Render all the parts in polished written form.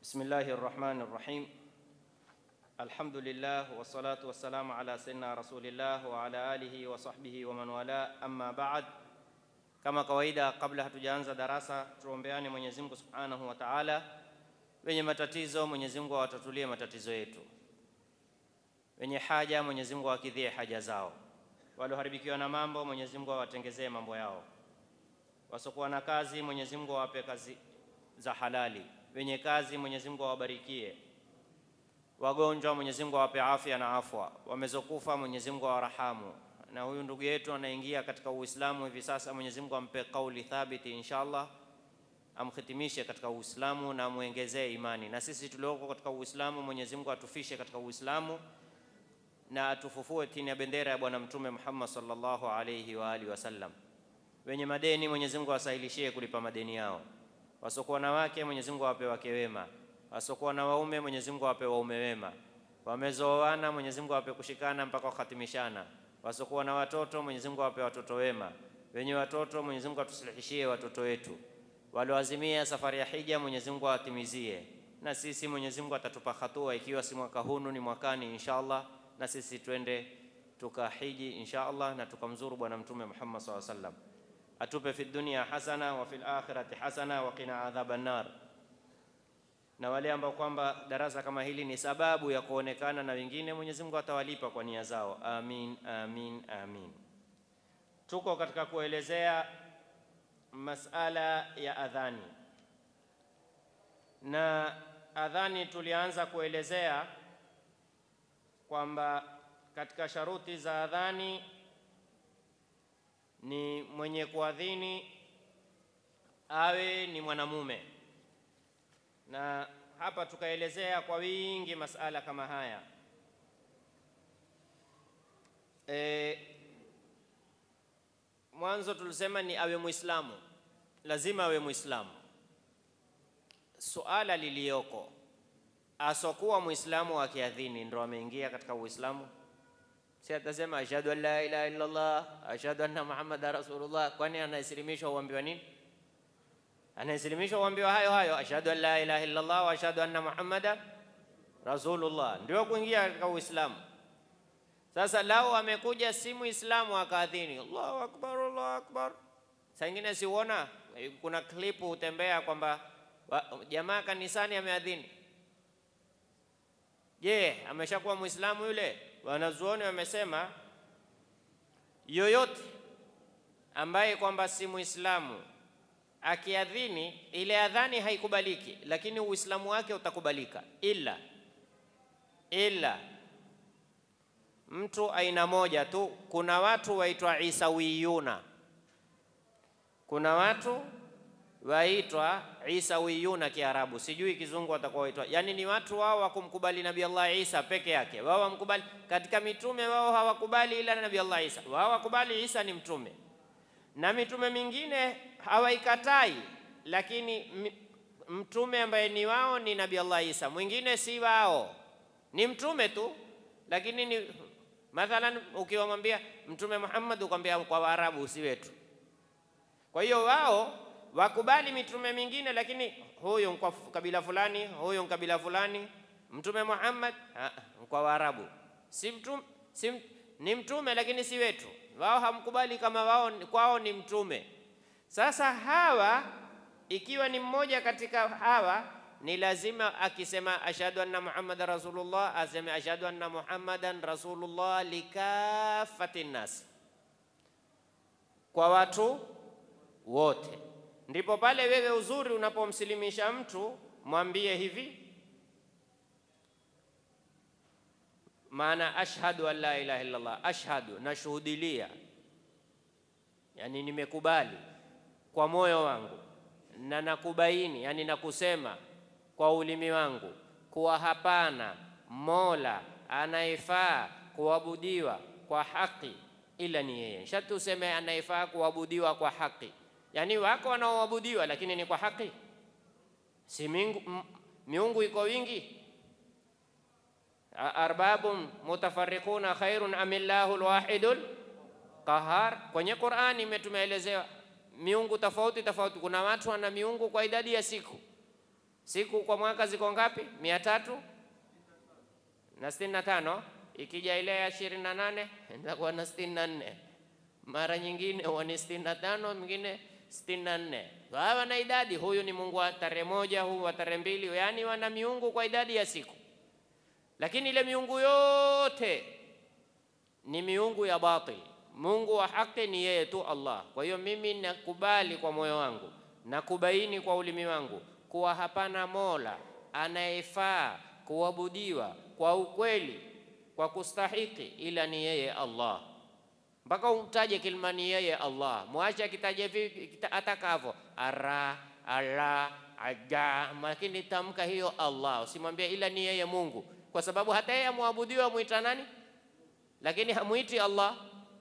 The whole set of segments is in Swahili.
Bismillahir Rahmanir Rahim. Alhamdulillah wassalatu wassalamu ala sayyidina Rasulillah wa ala alihi wa sahbihi wa man wala, amma ba'd. Kama kawaida, kabla hatujaanza darasa, tuombeane Mwenyezi Mungu Subhanahu wa Ta'ala. Wenye matatizo, Mwenyezi Mungu awatatulie matatizo yetu. Wenye haja, Mwenyezi Mungu awakidhie haja zao. Walioharibikiwa na mambo, Mwenyezi Mungu awatengezee mambo yao. Wasokuwa na kazi, Mwenyezi Mungu awape kazi za halali. Wenye kazi, Mwenyezi Mungu awabarikie. Wagonjwa, Mwenyezi Mungu awape afya na afwa. Wamezokufa, Mwenyezi Mungu awarahamu. Na huyu ndugu yetu anaingia katika Uislamu hivi sasa, Mwenyezi Mungu ampe kauli thabiti inshallah, amkhitimishe katika Uislamu na muongezee imani. Na sisi tulioko katika Uislamu, Mwenyezi Mungu atufishe katika Uislamu na atufufue chini ya bendera ya Bwana Mtume Muhammad sallallahu alayhi wa alihi wasallam. Wenye madeni, Mwenyezi Mungu asahilishie kulipa madeni yao. Wasokuwa na wake, Mwenyezi Mungu awape wake wema. Wasokuwa na waume, Mwenyezi Mungu awape waume wema. Wamezoana, Mwenyezi Mungu awape kushikana mpaka kuhatimishana. Wasokuwa na watoto, Mwenyezi Mungu awape watoto wema. Wenye watoto, Mwenyezi Mungu atusilihishie watoto wetu. Walioazimia safari ya hija, Mwenyezi Mungu awatimizie. Na sisi Mwenyezi Mungu atatupa hatua, ikiwa si mwaka huu ni mwakani inshallah, na sisi twende tukahiji inshallah na tukamzuru Bwana Mtume Muhammad sallallahu alaihi wasallam. Atupe fi dunya hasana wa fil akhirati hasana wa qina adhaban nar. Na wale ambao kwamba darasa kama hili ni sababu ya kuonekana na wengine, Mwenyezi Mungu atawalipa kwa nia zao. Amin, amin, amin. Tuko katika kuelezea masala ya adhani. Na adhani tulianza kuelezea kwamba katika sharuti za adhani ni mwenye kuadhini awe ni mwanamume. Na hapa tukaelezea kwa wingi masala kama haya. Mwanzo tulisema ni awe Muislamu, lazima awe Muislamu. Suala lilioko, asokuwa Muislamu akiadhini ndo ameingia katika Uislamu? Si atasema ashhadu an la ilaha illa Allah, ashhadu anna Muhammadar Rasulullah, kwani anaislimishwa uambiwa nini? Anaislimishwa uambiwa hayo ashhadu an la ilaha illa Allah wa ashhadu anna Muhammadar Rasulullah, ndio kuingia katika Uislamu. Sasa lao amekuja si Muislamu akaadhini Allahu akbar, Allahu akbar. Saa nyingine siuona kuna klipu utembea kwamba jamaa kanisani ameadhini. Je, ameshakuwa Muislamu yule? Wanazuoni wamesema yoyote ambaye kwamba si Muislamu akiadhini, ile adhani haikubaliki, lakini Uislamu wake utakubalika. Ila mtu aina moja tu. Kuna watu waitwa Isawiyuna. Kuna watu waitwa Isawiyuna Kiarabu, sijui Kizungu watakuwa waitwa. Yani ni watu wao wa kumkubali Nabii Allah Isa peke yake. Wao wamkubali katika mitume, wao hawakubali ila Nabii Allah Isa. Wao wakubali Isa ni mtume. Na mitume mingine hawaikatai, lakini mtume ambaye ni wao ni Nabii Allah Isa. Mwingine si wao, ni mtume tu, lakini ni mathalan ukiwamwambia Mtume Muhammad ukwambia kwa Waarabu si wetu. Kwa hiyo wao wakubali mitume mingine, lakini huyo kwa kabila fulani, huyo kabila fulani. Mtume Muhammad kwa Waarabu si mtume, ni mtume lakini si wetu. Wao hamkubali kama wao kwao ni mtume. Sasa hawa, ikiwa ni mmoja katika hawa, ni lazima akisema ashhadu anna Muhammadar Rasulullah aseme ashhadu anna Muhammadan Rasulullah likafatin nas, kwa watu wote. Ndipo pale wewe uzuri unapomsilimisha mtu mwambie hivi, maana ashhadu an la ilaha illa Allah, ashhadu nashuhudilia, yani nimekubali kwa moyo wangu na nakubaini, yani nakusema kwa ulimi wangu kuwa hapana Mola anayefaa kuabudiwa kwa haki ila ni yeye. Shatu useme anayefaa kuabudiwa kwa haki, yani wako wanaoabudiwa lakini ni kwa haki. Si miungu iko wingi. Arbabun mutafarriquna khairun amillahu alwahidul qahar. Kwenye Qur'ani tumeelezewa miungu tofauti. Kuna watu wana miungu kwa idadi ya siku, Siku kwa mwaka ziko ngapi? 365. Ikija ile ya 28 inakuwa na 64. Mara nyingine huwa ni 65, mwingine 64. Hawa na idadi, huyu ni Mungu wa tarehe 1, huyu wa tarehe 2, yani wana miungu kwa idadi ya siku. Lakini ile miungu yote ni miungu ya batil. Mungu wa haki ni yeye tu Allah. Kwa hiyo mimi nakubali kwa moyo wangu na kubaini kwa ulimi wangu kuwa hapana mola anayefaa kuabudiwa kwa ukweli, kwa kustahiki, ila ni yeye Allah. Mpaka umtaje kilima ni yeye Allah, mwache akitaje vipi atakavyo, ara, ala, aga, lakini tamka hiyo Allah, usimwambie ila ni yeye Mungu, kwa sababu hata yeye muabudiwa muita nani? Lakini hamuiti Allah.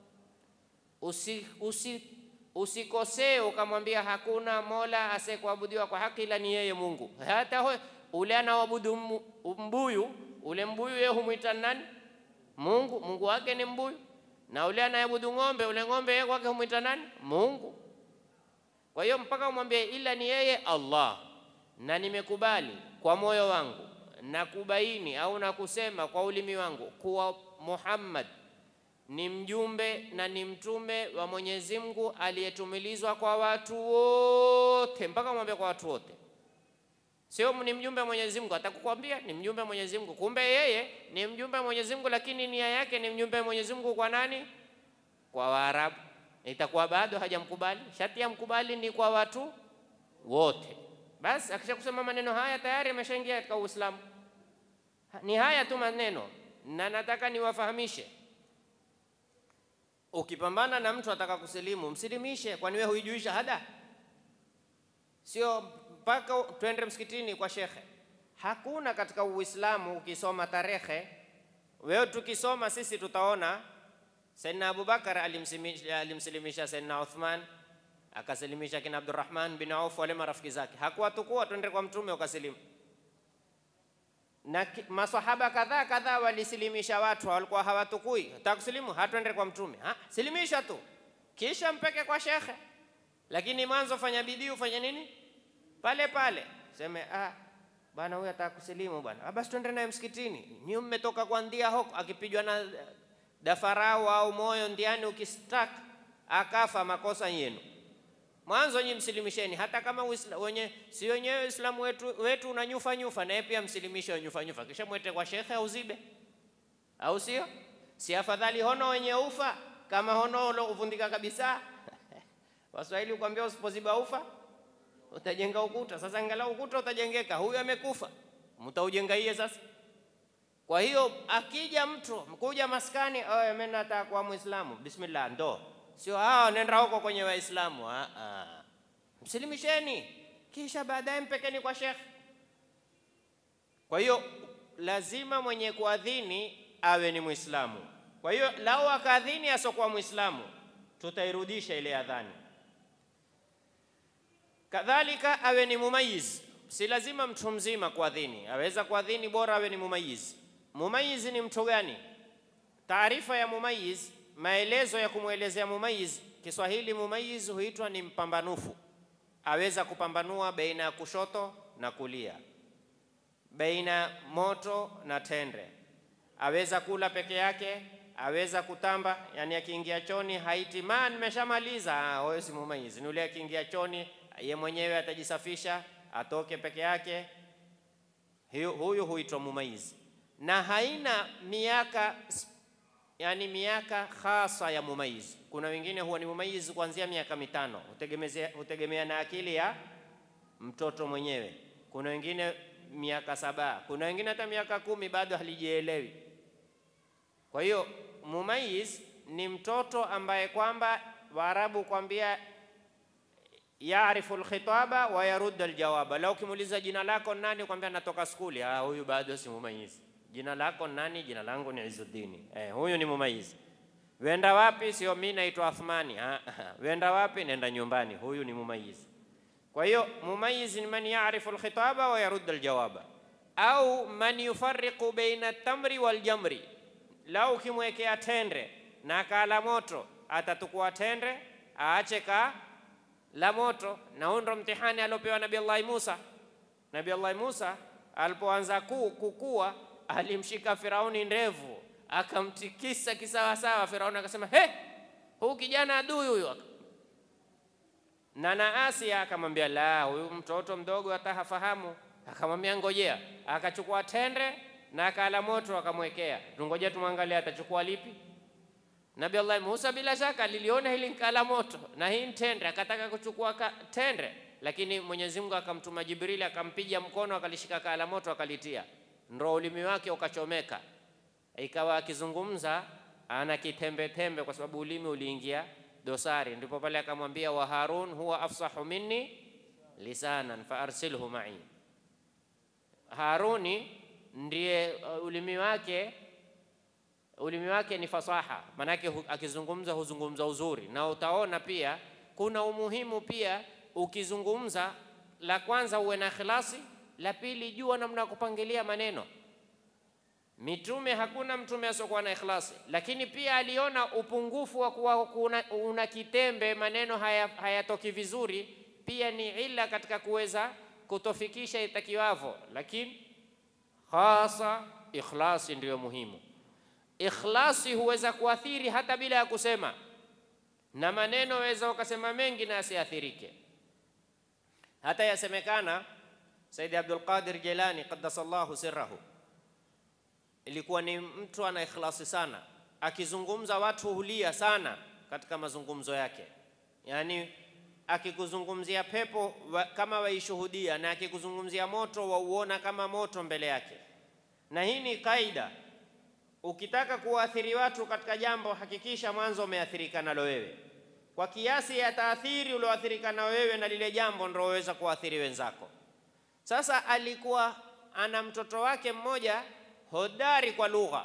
Usikosee ukamwambia hakuna mola asiyekuabudiwa kwa haki ila ni yeye Mungu. Hata ule anaabudu mbuyu, ule mbuyu yeye humuita nani? Mungu. Mungu wake ni mbuyu. Na ule anayeabudu ng'ombe, ule ng'ombe yeye kwake humuita nani? Mungu. Kwa hiyo mpaka umwambie ila ni yeye Allah, na nimekubali kwa moyo wangu na kubaini au na kusema kwa ulimi wangu kuwa Muhammad ni mjumbe na ni mtume wa Mwenyezi Mungu aliyetumilizwa kwa watu wote, mpaka mwambie kwa watu wote. Sio ni mjumbe wa Mwenyezi Mungu, atakukwambia ni mjumbe wa Mwenyezi Mungu, kumbe yeye ni mjumbe wa Mwenyezi Mungu, lakini nia yake ni mjumbe wa Mwenyezi Mungu kwa nani? Kwa Waarabu. Itakuwa bado hajamkubali. Sharti ya mkubali ni kwa watu wote. Basi akisha kusema maneno haya tayari ameshaingia katika Uislamu. Ni haya tu maneno, na nataka niwafahamishe. Ukipambana na mtu ataka kusilimu, msilimishe. Kwani wewe huijui shahada? Sio mpaka twende msikitini kwa shekhe. Hakuna katika Uislamu ukisoma tarehe. Wewe tukisoma sisi tutaona Sayyidina Abubakar alimsilimisha Sayyidina Uthman, akasilimisha kina Abdurrahman bin Auf, wale marafiki zake. Hakuwatukua twende kwa mtume ukasilimu. Na maswahaba kadhaa walisilimisha watu walikuwa hawatukui. Takusilimu hatwende kwa mtume. Silimisha tu. Kisha mpeke kwa shekhe. Lakini mwanzo fanya bidii, ufanye nini? Pale pale. Seme bwana huyu atakusilimu bwana. Basi twende naye msikitini. Nyinyi mmetoka kwa ndia huko, akipigwa na dafarau au moyo ndiani ukistak akafa, makosa yenu. Mwanzo nyinyi msilimisheni, hata kama si wenyewe Uislamu wetu unanyufa na yeye pia msilimishe nyufa. Kisha mwete kwa shekhe au zibe. Au sio? Si afadhali hono wenye ufa kama hono ulo uvundika kabisa? Waswahili ukwambia usipoziba ufa utajenga ukuta. Sasa angalau ukuta utajengeka, huyu amekufa, mtaujenga yeye sasa. Kwa hiyo akija mtu mkuja maskani, mimi nataka kuwa Muislamu, bismillah, ndo sio nenda huko kwenye Waislamu. Msilimisheni, kisha baadaye mpekeni kwa shekhe. Kwa hiyo lazima mwenye kuadhini awe ni Muislamu. Kwa hiyo lao akaadhini asokuwa Muislamu, tutairudisha ile adhani. Kadhalika awe ni mumayiz. Si lazima mtu mzima kuadhini, aweza kuadhini, bora awe ni mumayiz. Mumayiz ni mtu gani? Taarifa ya mumayiz, maelezo ya kumwelezea mumayiz. Kiswahili mumayiz huitwa ni mpambanufu. Aweza kupambanua baina ya kushoto na kulia, baina moto na tendre. Aweza kula peke yake, aweza kutamba, yani akiingia choni haiti nimeshamaliza, huyo si mumayiz. Ni yule akiingia choni yeye mwenyewe atajisafisha, atoke peke yake, huyu huitwa mumayiz. Na haina miaka, yani miaka khasa ya mumayiz. Kuna wengine huwa ni mumayiz kuanzia miaka 5, hutegemea na akili ya mtoto mwenyewe. Kuna wengine miaka 7, kuna wengine hata miaka 10 bado halijielewi. Kwa hiyo mumayiz ni mtoto ambaye kwamba Waarabu kwambia yaarifu alkhitaba wa yaruddu aljawaba. Lau kimuuliza jina lako nani, kwambia natoka skuli, huyu bado si mumayiz. Jina lako nani? Jina langu ni Izuddin. Huyu ni mumayiz. Wenda wapi? Sio mimi naitwa Athmani. Wenda wapi? Nenda nyumbani. Huyu ni mumayiz. Kwa hiyo mumayiz ni man yaarifu alkhitaba wa yaruddu aljawaba, au man yufarriqu baina at-tamri wal jamri. Lau kimwekea tendre na kala moto, atatukua tendre aache ka la moto. Na huo ndo mtihani aliopewa Nabii Allah Musa. Nabii Allah Musa alipoanza kukua, alimshika Firauni ndevu, akamtikisa kisawasawa. Firauni akasema, huu kijana adui huyu. Na Asia akamwambia, la, huyu mtoto mdogo hata hafahamu. Akamwambia, ngojea. Akachukua tende na akala moto akamwekea. Tungoje tumwangalie atachukua lipi. Nabii Allah Musa bila shaka liliona hili nkala moto na hii tende, akataka kuchukua tende, lakini Mwenyezi Mungu akamtuma Jibril, akampiga mkono, akalishika kala moto, akalitia, ndio ulimi wake ukachomeka. Ikawa akizungumza ana kitembe tembe, kwa sababu ulimi uliingia dosari. Ndipo pale akamwambia, wa Harun huwa afsahu minni lisanan fa arsilhu ma'i. Haruni ndiye ulimi wake ni fasaha, manake akizungumza huzungumza uzuri. Na utaona pia kuna umuhimu pia ukizungumza, la kwanza uwe na ikhlasi, la pili jua namna kupangilia maneno. Mitume, hakuna mtume asokuwa na ikhlasi, lakini pia aliona upungufu wa kuwa una kitembe, maneno hayatoki vizuri, pia ni ila katika kuweza kutofikisha itakiwavyo. Lakini hasa ikhlasi ndio muhimu. Ikhlasi huweza kuathiri hata bila ya kusema, na maneno waweza ukasema mengi na asiathirike. Hata yasemekana Sayyid Abdul Qadir Jilani qaddasallahu sirrahu ilikuwa ni mtu ana ikhlasi sana, akizungumza watu hulia sana katika mazungumzo yake. Yani akikuzungumzia pepo kama waishuhudia, na akikuzungumzia moto wauona kama moto mbele yake. Na hii ni kaida, ukitaka kuathiri watu katika jambo, hakikisha mwanzo umeathirika nalo wewe. Kwa kiasi ya taathiri ulioathirika na wewe na lile jambo, ndio waweza kuathiri wenzako. Sasa alikuwa ana mtoto wake mmoja hodari kwa lugha,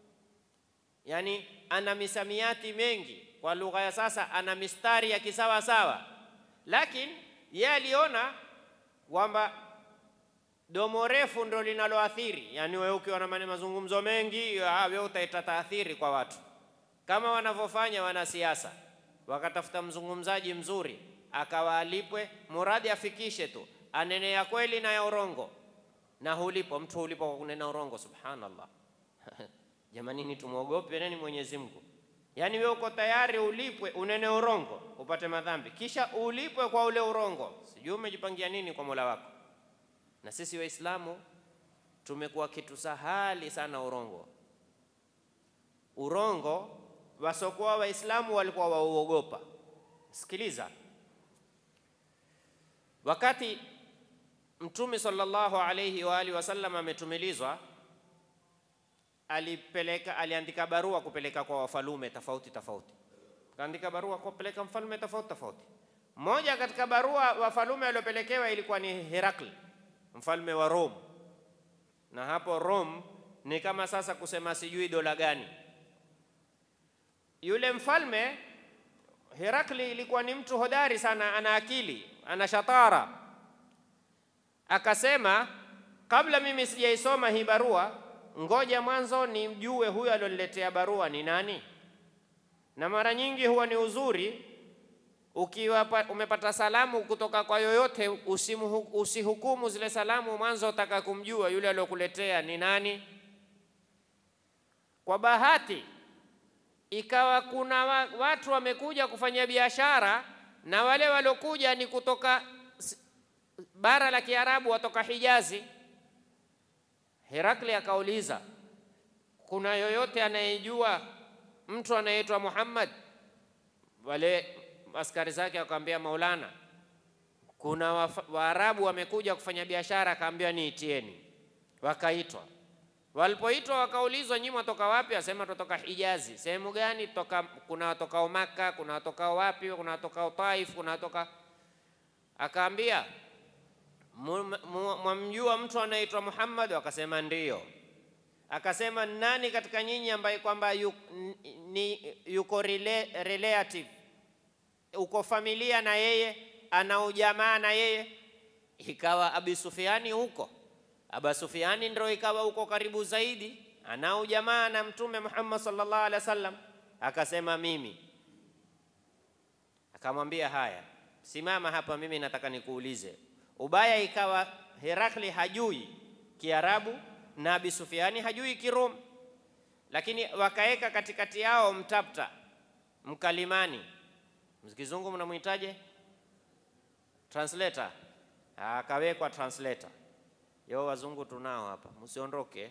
yani ana misamiati mengi kwa lugha ya sasa, ana mistari ya kisawa sawa, lakini yeye aliona kwamba domo refu ndio linaloathiri. Yani wewe ukiwa na mazungumzo mengi, wewe utaita taathiri kwa watu, kama wanavyofanya wanasiasa, wakatafuta mzungumzaji mzuri akawalipwe, muradi afikishe tu, anene ya kweli na ya urongo, na hulipo mtu hulipo kwa kunena urongo. Subhanallah. Jamani, ni tumuogope nani Mwenyezi Mungu? Yani wewe uko tayari ulipwe unene urongo upate madhambi, kisha ulipwe kwa ule urongo. Sijui umejipangia nini kwa Mola wako. Na sisi Waislamu tumekuwa kitu sahali sana urongo. Wasokuwa Waislamu walikuwa wauogopa. Sikiliza, wakati Mtume sallallahu alayhi wa alihi wasallam ametumilizwa, aliandika barua kupeleka kwa wafalume tofauti. Kaandika barua kupeleka mfalme tofauti. Moja katika barua wafalume waliopelekewa ilikuwa ni Herakli, mfalme wa Rome. Na hapo Rome ni kama sasa kusema sijui dola gani. Yule mfalme Herakli ilikuwa ni mtu hodari sana, ana akili, ana shatara. Akasema, kabla mimi sijaisoma hii barua, ngoja mwanzo nimjue huyu aloniletea barua ni nani. Na mara nyingi huwa ni uzuri ukiwa umepata salamu kutoka kwa yoyote, usihukumu zile salamu mwanzo, utaka kumjua yule aliyokuletea ni nani. Kwa bahati ikawa kuna watu wamekuja kufanya biashara, na wale waliokuja ni kutoka bara la Kiarabu, watoka Hijazi. Herakli akauliza, kuna yoyote anayejua mtu anaitwa Muhammad? Wale askari zake akamwambia, Maulana, kuna Waarabu wamekuja kufanya biashara. Akaambia, niitieni. Wakaitwa. Walipoitwa wakaulizwa, nyinyi mtoka wapi? Asema tutoka Hijazi. Sehemu gani? Kuna watokao Maka, kuna watokao wapi, kuna watokao Taif, kuna watoka. Akaambia, mwamjua mtu anaitwa Muhammad? Wakasema ndio. Akasema, nani katika nyinyi ambaye kwamba yuko relative, uko familia na yeye, ana ujamaa na yeye? Ikawa Abi Sufyani huko. Abu Sufyani ndio ikawa huko karibu zaidi, ana ujamaa na Mtume Muhammad sallallahu alaihi wasallam. Akasema, mimi. Akamwambia, haya, simama hapa, mimi nataka nikuulize. Ubaya ikawa Herakli hajui Kiarabu na Abi Sufyani hajui Kirum, lakini wakaeka katikati yao mtapta, mkalimani, mkizungu mnamuitaje, translator. Akawekwa translator. Yo wazungu tunao hapa, msiondoke.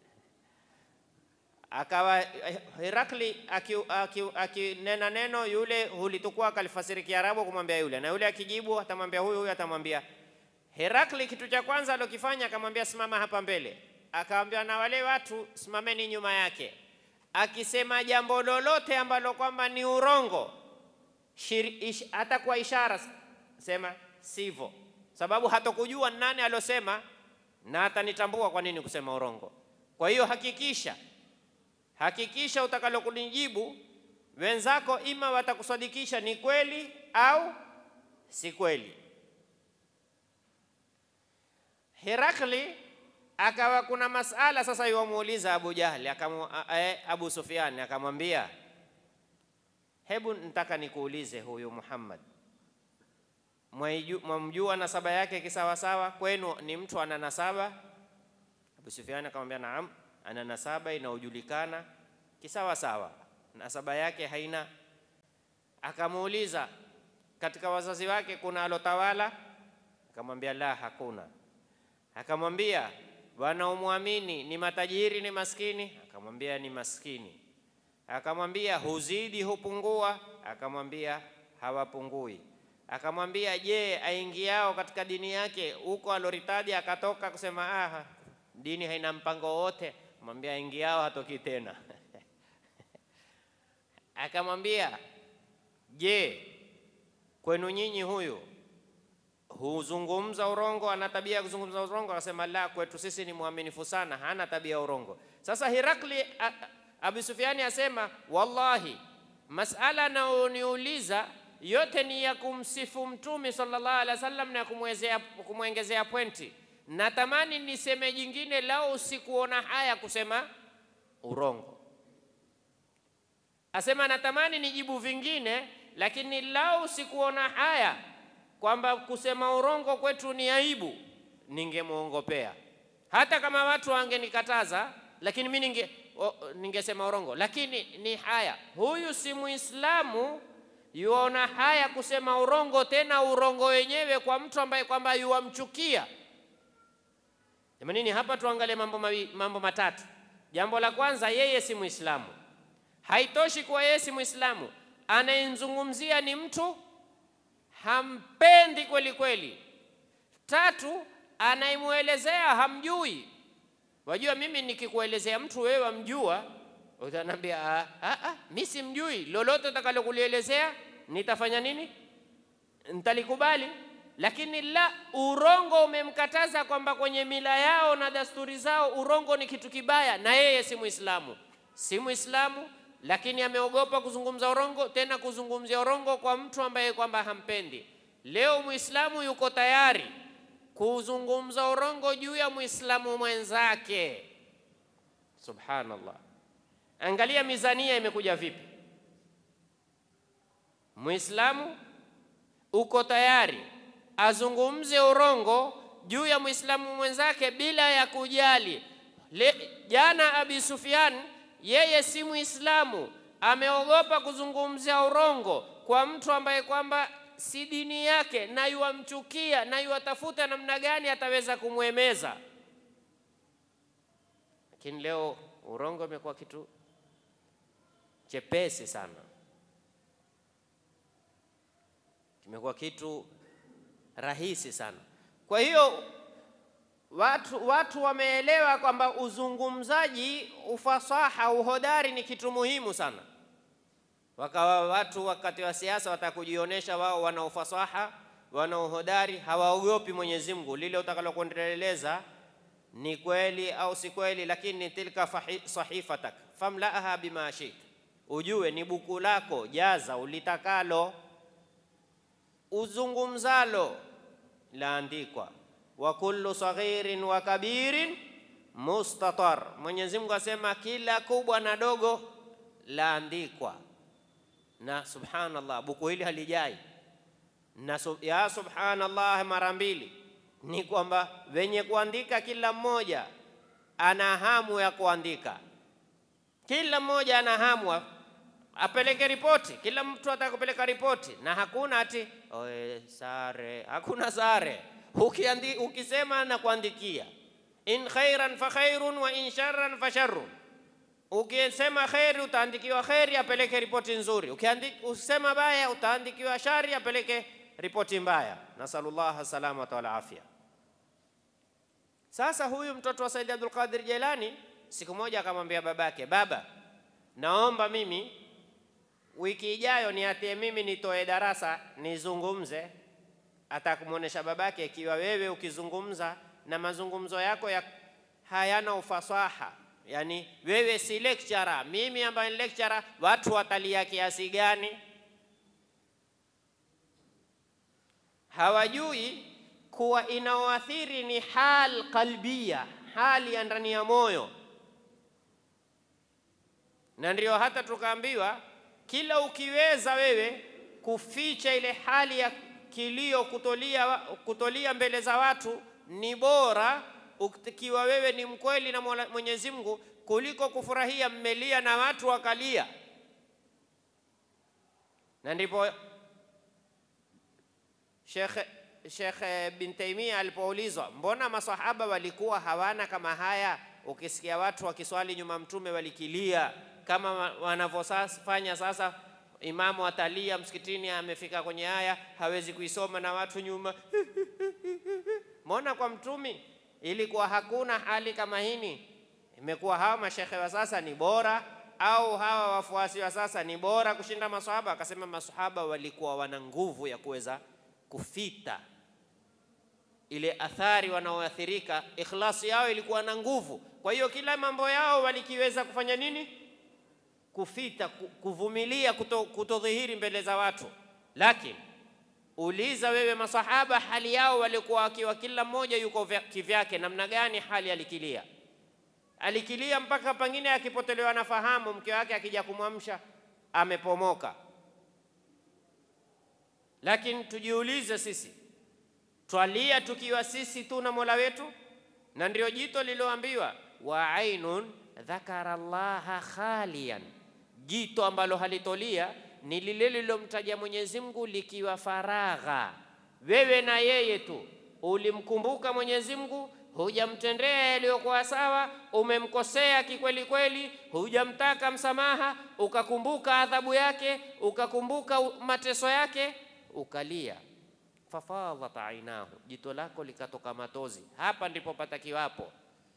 Akawa Herakli akinena neno, yule hulitukua akalifasiri Kiarabu kumwambia yule, na yule akijibu atamwambia huyu atamwambia. Herakli kitu cha kwanza alokifanya akamwambia simama hapa mbele, akamwambia na wale watu simameni nyuma yake. Akisema jambo lolote ambalo kwamba ni urongo, hata kwa ishara sema sivyo, sababu hatokujua nani alosema na atanitambua kwa nini kusema urongo. Kwa hiyo hakikisha utakalokujibu wenzako ima watakusadikisha ni kweli au si kweli. Herakli akawa kuna masala sasa yuamuuliza Abu Jahli, Abu Sufyan akamwambia, hebu nitaka nikuulize, huyu Muhammad mwamjua nasaba yake kisawasawa? Kwenu ni mtu ana nasaba? Abu Sufyan akamwambia naam, ana nasaba inaojulikana kisawasawa, nasaba yake haina. Akamuuliza, katika wazazi wake kuna alotawala? Akamwambia la, hakuna. Akamwambia, wanaomwamini ni matajiri ni maskini? Akamwambia ni maskini. Akamwambia, huzidi hupungua? Akamwambia hawapungui. Akamwambia, je, aingiao katika dini yake huko aloritaji akatoka kusema dini haina mpango wote? Akamwambia aingiao hatoki tena. Akamwambia, je, kwenu nyinyi huyu huzungumza urongo, ana tabia ya kuzungumza urongo? Akasema la, kwetu sisi ni muaminifu sana, hana tabia ya urongo. Sasa Herakli, Abu Sufyani asema, wallahi masala naoniuliza yote ni ya kumsifu Mtume sallallahu alaihi wasallam na kumwongezea pointi. Natamani niseme jingine lao sikuona haya kusema urongo. Asema natamani nijibu vingine, lakini lao sikuona haya kwamba kusema urongo kwetu ni aibu, ningemuongopea. Hata kama watu wangenikataza, lakini mimi ningesema urongo, lakini ni haya. Huyu si Muislamu, yuona haya kusema urongo, tena urongo wenyewe kwa mtu ambaye kwamba yuamchukia. Jamanini, hapa tuangalie mambo matatu. Jambo la kwanza, yeye si Muislamu. Haitoshi kuwa yeye si Muislamu, anayemzungumzia ni mtu hampendi kweli kweli. Tatu, anaimuelezea hamjui. Wajua, mimi nikikuelezea mtu wewe wamjua, utaniambia mimi simjui, lolote utakalokuelezea nitafanya nini? Nitalikubali. Lakini la, urongo umemkataza kwamba kwenye mila yao na dasturi zao urongo ni kitu kibaya, na yeye si Muislamu. Si Muislamu, lakini ameogopa kuzungumza urongo, tena kuzungumzia urongo kwa mtu ambaye kwamba hampendi. Leo Muislamu yuko tayari kuzungumza urongo juu ya Muislamu mwenzake. Subhanallah. Angalia mizania imekuja vipi. Muislamu uko tayari azungumze urongo juu ya Muislamu mwenzake bila ya kujali. Jana Abi Sufyan, yeye si Muislamu, ameogopa kuzungumzia urongo kwa mtu ambaye kwamba si dini yake, na yuamchukia na yuatafuta namna gani ataweza kumwemeza. Lakini leo urongo umekuwa kitu chepesi sana, kimekuwa kitu rahisi sana. Kwa hiyo watu wameelewa kwamba uzungumzaji, ufasaha, uhodari ni kitu muhimu sana. Wakawa watu wakati wa siasa watakujionyesha wao wana ufasaha, wana uhodari, hawaogopi Mwenyezi Mungu. Lile utakalokuendeleza ni kweli au si kweli, lakini tilka sahifatak famlaaha bima shit, ujue ni buku lako, jaza ulitakalo. Uzungumzalo laandikwa, wa kullu saghirin wa kabirin mustatar. Mwenyezi Mungu asema kila kubwa na dogo laandikwa. Na subhanallah, buku hili halijai. Na ya subhanallah mara mbili, ni kwamba wenye kuandika kila mmoja ana hamu ya kuandika, kila mmoja ana hamu apeleke ripoti, kila mtu atakupeleka ripoti, na hakuna ati oe sare, hakuna sare. Ukisema na kuandikia, in khairan fa khairun wa in sharran fa sharrun. Ukisema khairi utaandikiwa khairi, apeleke ripoti nzuri. Ukisema baya utaandikiwa shari, apeleke ripoti mbaya. Nasallallahu salamata wal afia. Sasa huyu mtoto wa Said Abdul Qadir Jilani siku moja akamwambia babake, baba, naomba mimi wiki ijayo niatie mimi nitoe darasa nizungumze. Atakumuonesha babake, ikiwa wewe ukizungumza na mazungumzo yako hayana ufasaha, yani wewe si lecturer, mimi ambaye ni lecturer, watu watalia kiasi gani? Hawajui kuwa inaoathiri ni hal qalbia, hali ya ndani ya moyo. Na ndio hata tukaambiwa kila ukiweza wewe kuficha ile hali ya kilio, kutolia mbele za watu, ni bora ukiwa wewe ni mkweli na Mwenyezi Mungu, kuliko kufurahia mmelia na watu wakalia. Na ndipo Sheikh bin Taymiyyah alipoulizwa, mbona masahaba walikuwa hawana kama haya? Ukisikia watu wakiswali nyuma mtume walikilia kama wanavyofanya sasa. Imamu atalia msikitini, amefika kwenye aya hawezi kuisoma na watu nyuma mbona kwa mtume ilikuwa hakuna hali kama hini? Imekuwa hawa mashekhe wa sasa ni bora au hawa wafuasi wa sasa ni bora kushinda maswahaba? Akasema maswahaba walikuwa wana nguvu ya kuweza kufita ile athari wanaoathirika, ikhlasi yao ilikuwa na nguvu. Kwa hiyo kila mambo yao walikiweza kufanya nini? Kufita, kuvumilia, kutodhihiri mbele za watu. Lakini uliza wewe masahaba hali yao walikuwa wakiwa kila mmoja yuko kivyake, namna gani hali alikilia? Alikilia mpaka pengine akipotelewa na fahamu, mke wake akija kumwamsha amepomoka. Lakini tujiulize sisi, twalia tukiwa sisi tuna Mola wetu? Na ndio jito liloambiwa wa ainun dhakara Allaha khalian, jito ambalo halitolia ni lile lilomtaja Mwenyezi Mungu likiwa faragha. Wewe na yeye tu ulimkumbuka Mwenyezi Mungu, hujamtendea yaliyokuwa sawa, umemkosea kikweli kweli, hujamtaka msamaha, ukakumbuka adhabu yake, ukakumbuka mateso yake, ukalia. Fafadhat ainahu, jito lako likatoka matozi. Hapa ndipo patakiwapo,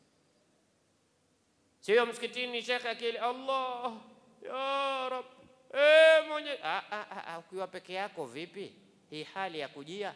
sio msikitini shekhe akili Allah ya Rab mwenye ukiwa peke yako vipi hii hali ya kujia?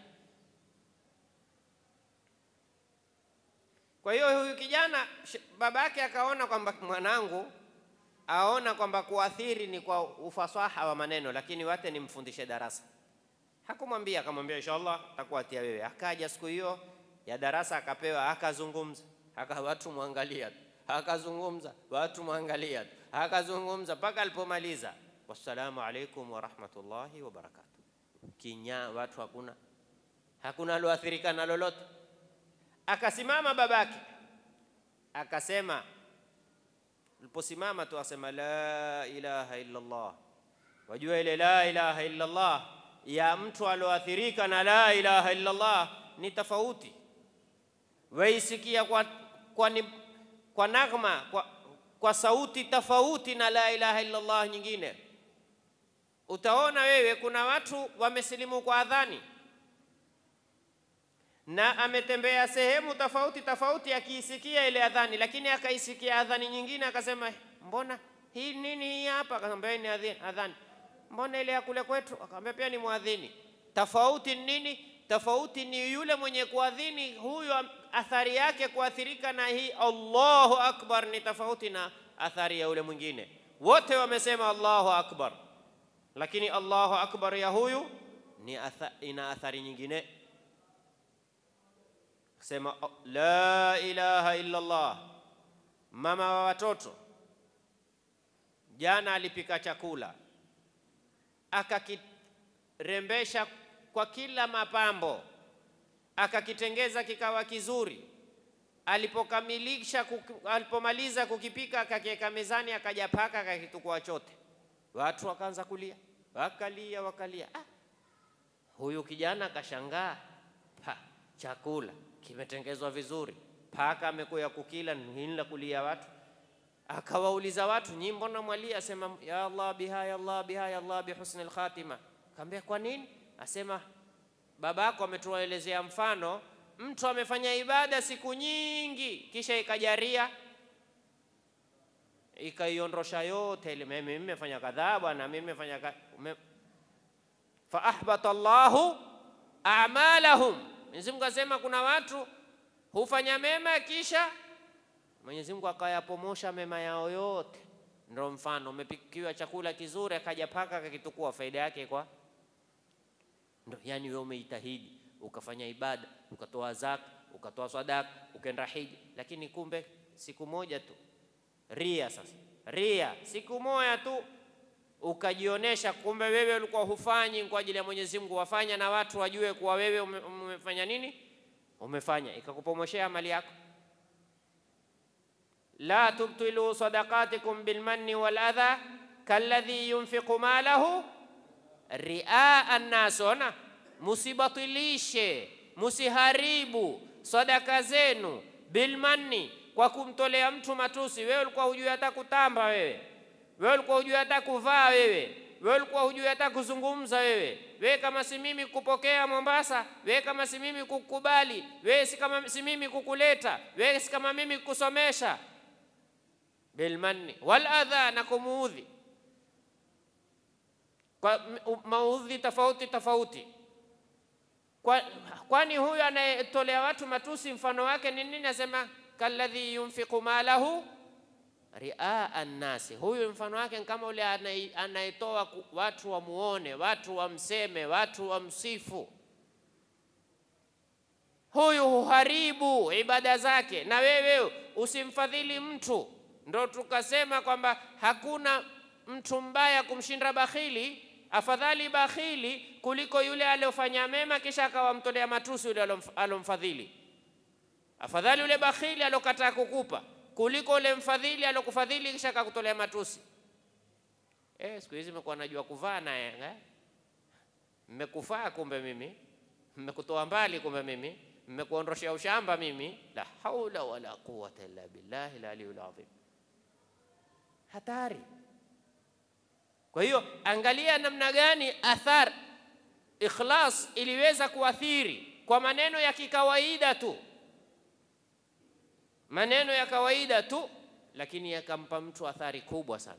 Kwa hiyo huyu kijana babake akaona kwamba mwanangu aona kwamba kuathiri ni kwa ufasaha wa maneno, lakini wate nimfundishe darasa. Hakumwambia, akamwambia inshallah takuatia wewe. Akaja siku hiyo ya darasa akapewa, akazungumza, watu muangalia, akazungumza, watu muangalia, akazungumza mpaka alipomaliza, wassalamu alaikum wa rahmatullahi wa barakatuh. Kinya watu hakuna aloathirika na lolote. Akasimama babake akasema, aliposimama tu asema la ilaha illa Allah. Wajua ile la ilaha illa Allah ya mtu aloathirika na la ilaha illa Allah ni tofauti. Waisikia kwa nagma, kwa sauti tofauti na la ilaha illa Allah nyingine. Utaona wewe kuna watu wamesilimu kwa adhani, na ametembea sehemu tofauti tofauti akiisikia ile adhani, lakini akaisikia adhani nyingine akasema mbona hii nini hii hapa? Akamwambia ni adhani. Mbona ile ya kule kwetu? Akamwambia pia ni muadhini. Tofauti nini? Tofauti ni yule mwenye kuadhini, huyo athari yake kuathirika na hii Allahu Akbar ni tofauti na athari ya yule mwingine. Wote wamesema Allahu Akbar, lakini Allahu Akbar ya huyu ni ina athari nyingine. Sema la ilaha illa Allah. Mama wa watoto jana alipika chakula akakirembesha kwa kila mapambo, akakitengeza kikawa kizuri. Alipomaliza kukipika akakiweka mezani, akaja paka akakitukua chote. Watu wakaanza kulia, wakalia. Huyu kijana kashangaa, chakula kimetengezwa vizuri, paka amekuja kukila, nini la kulia watu? Akawauliza watu, nyinyi mbona mwalia? Asema ya Allah biha, ya Allah biha, ya Allah bihusni alkhatima. Kaambia kwa nini? Asema babako ametuelezea mfano, mtu amefanya ibada siku nyingi kisha ikajaria ikaiondosha yote ile. Mimi nimefanya kadhaa bwana, mimi nimefanya fa ahbata Allahu a'malahum. Mwenyezi Mungu asema kuna watu hufanya mema kisha Mwenyezi Mungu akayapomosha mema yao yote. Ndio mfano, umepikiwa chakula kizuri akaja paka akakitukua, faida yake kwa ndio. Yani wewe umeitahidi ukafanya ibada, ukatoa zaka, ukatoa sadaka, ukaenda hija, lakini kumbe siku moja tu ria. Sasa ria siku moja tu ukajionesha, kumbe wewe ulikuwa hufanyi kwa ajili ya Mwenyezi Mungu, wafanya na watu wajue kuwa wewe umefanya nini, umefanya, ikakupomoshea mali yako. La tubtilu sadaqatikum bilmanni wal adha kalladhi yunfiqu malahu riaa an-nas. Ona, musibatilishe, musiharibu sadaka zenu bilmanni, kwa kumtolea mtu matusi. Wewe ulikuwa hujui hata kutamba, wewe ulikuwa hujui hata kuvaa, wewe ulikuwa hujui hata kuzungumza, wewe kama si mimi kupokea Mombasa, wewe kama si mimi kukubali, wewe si kama si mimi kukuleta, wewe si kama mimi kukusomesha. Bilmanni wal adha, na kumuudhi kwa maudhi tofauti. Kwani huyu anayetolea watu matusi mfano wake ni nini? Nasema kalladhi yunfiqu malahu riaa an-nasi. Huyu mfano wake kama ule anayetoa watu wamuone, watu wamseme, watu wamsifu. Huyu huharibu ibada zake. Na wewe usimfadhili mtu. Ndio tukasema kwamba hakuna mtu mbaya kumshinda bakhili. Afadhali bakhili kuliko yule aliyofanya mema kisha akawamtolea matusi yule alomfadhili. Afadhali yule bakhili alokataa kukupa kuliko yule mfadhili alokufadhili kisha akakutolea matusi. Siku hizi nimekuwa najua kuvaa naye, mmekufaa kumbe mimi, mmekutoa mbali kumbe mimi, mmekuondoshia ushamba mimi. La haula wala quwwata illa billahi al-aliyyil azim. Hatari. Kwa hiyo angalia namna gani athar ikhlas iliweza kuathiri kwa maneno ya kikawaida tu, maneno ya kawaida tu, lakini yakampa mtu athari kubwa sana.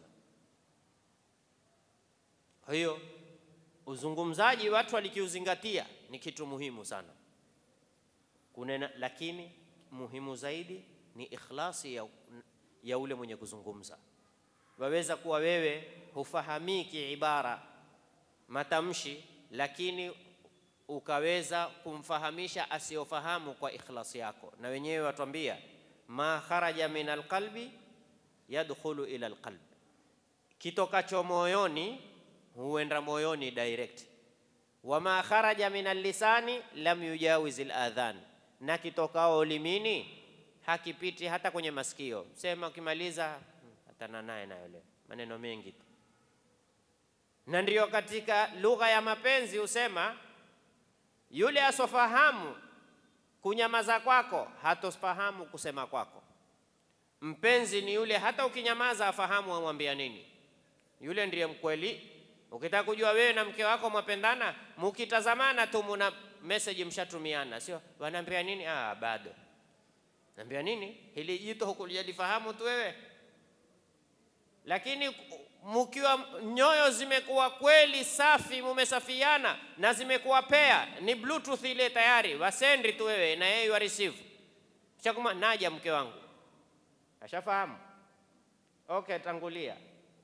Kwa hiyo uzungumzaji watu walikiuzingatia ni kitu muhimu sana kunena, lakini muhimu zaidi ni ikhlasi ya ule mwenye kuzungumza. Waweza kuwa wewe hufahamiki ibara, matamshi, lakini ukaweza kumfahamisha asiyofahamu kwa ikhlasi yako. Na wenyewe watuambia ma kharaja min alqalbi yadkhulu ila alqalb, kitokacho moyoni huenda moyoni direct. Wa ma kharaja min allisani lam yujawiz aladhan, na kitokao ulimini hakipiti hata kwenye masikio. Sema ukimaliza atana naye na yule maneno mengi tu. Na ndio katika lugha ya mapenzi usema yule asofahamu kunyamaza kwako hatofahamu kusema kwako. Mpenzi ni yule hata ukinyamaza afahamu amwambia nini. Yule ndiye mkweli. Ukitaka kujua wewe na mke wako mwapendana, mkitazamana tu mna message mshatumiana, sio wanaambia nini? Bado naambia nini, hili jito hukulifahamu tu wewe. Lakini mkiwa nyoyo zimekuwa kweli safi, mumesafiana na zimekuwa pea, ni bluetooth ile tayari, wasendi tu wewe na yeye wa receive. Chakuma naja mke wangu, ashafahamu. Okay, tangulia.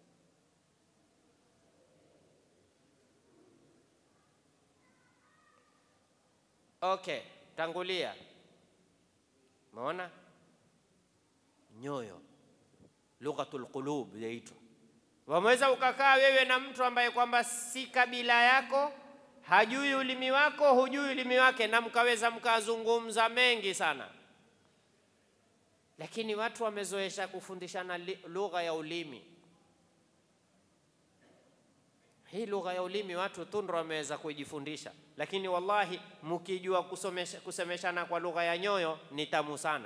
Okay, tangulia. Umeona? Nyoyo, lughatul qulub yaitwa. Wameweza ukakaa wewe na mtu ambaye kwamba si kabila yako, hajui ulimi wako, hujui ulimi wake, na mkaweza mkazungumza mengi sana. Lakini watu wamezoesha kufundishana lugha ya ulimi. Hii lugha ya ulimi watu tundro wameweza kujifundisha, lakini wallahi mkijua kusemeshana kwa lugha ya nyoyo ni tamu sana.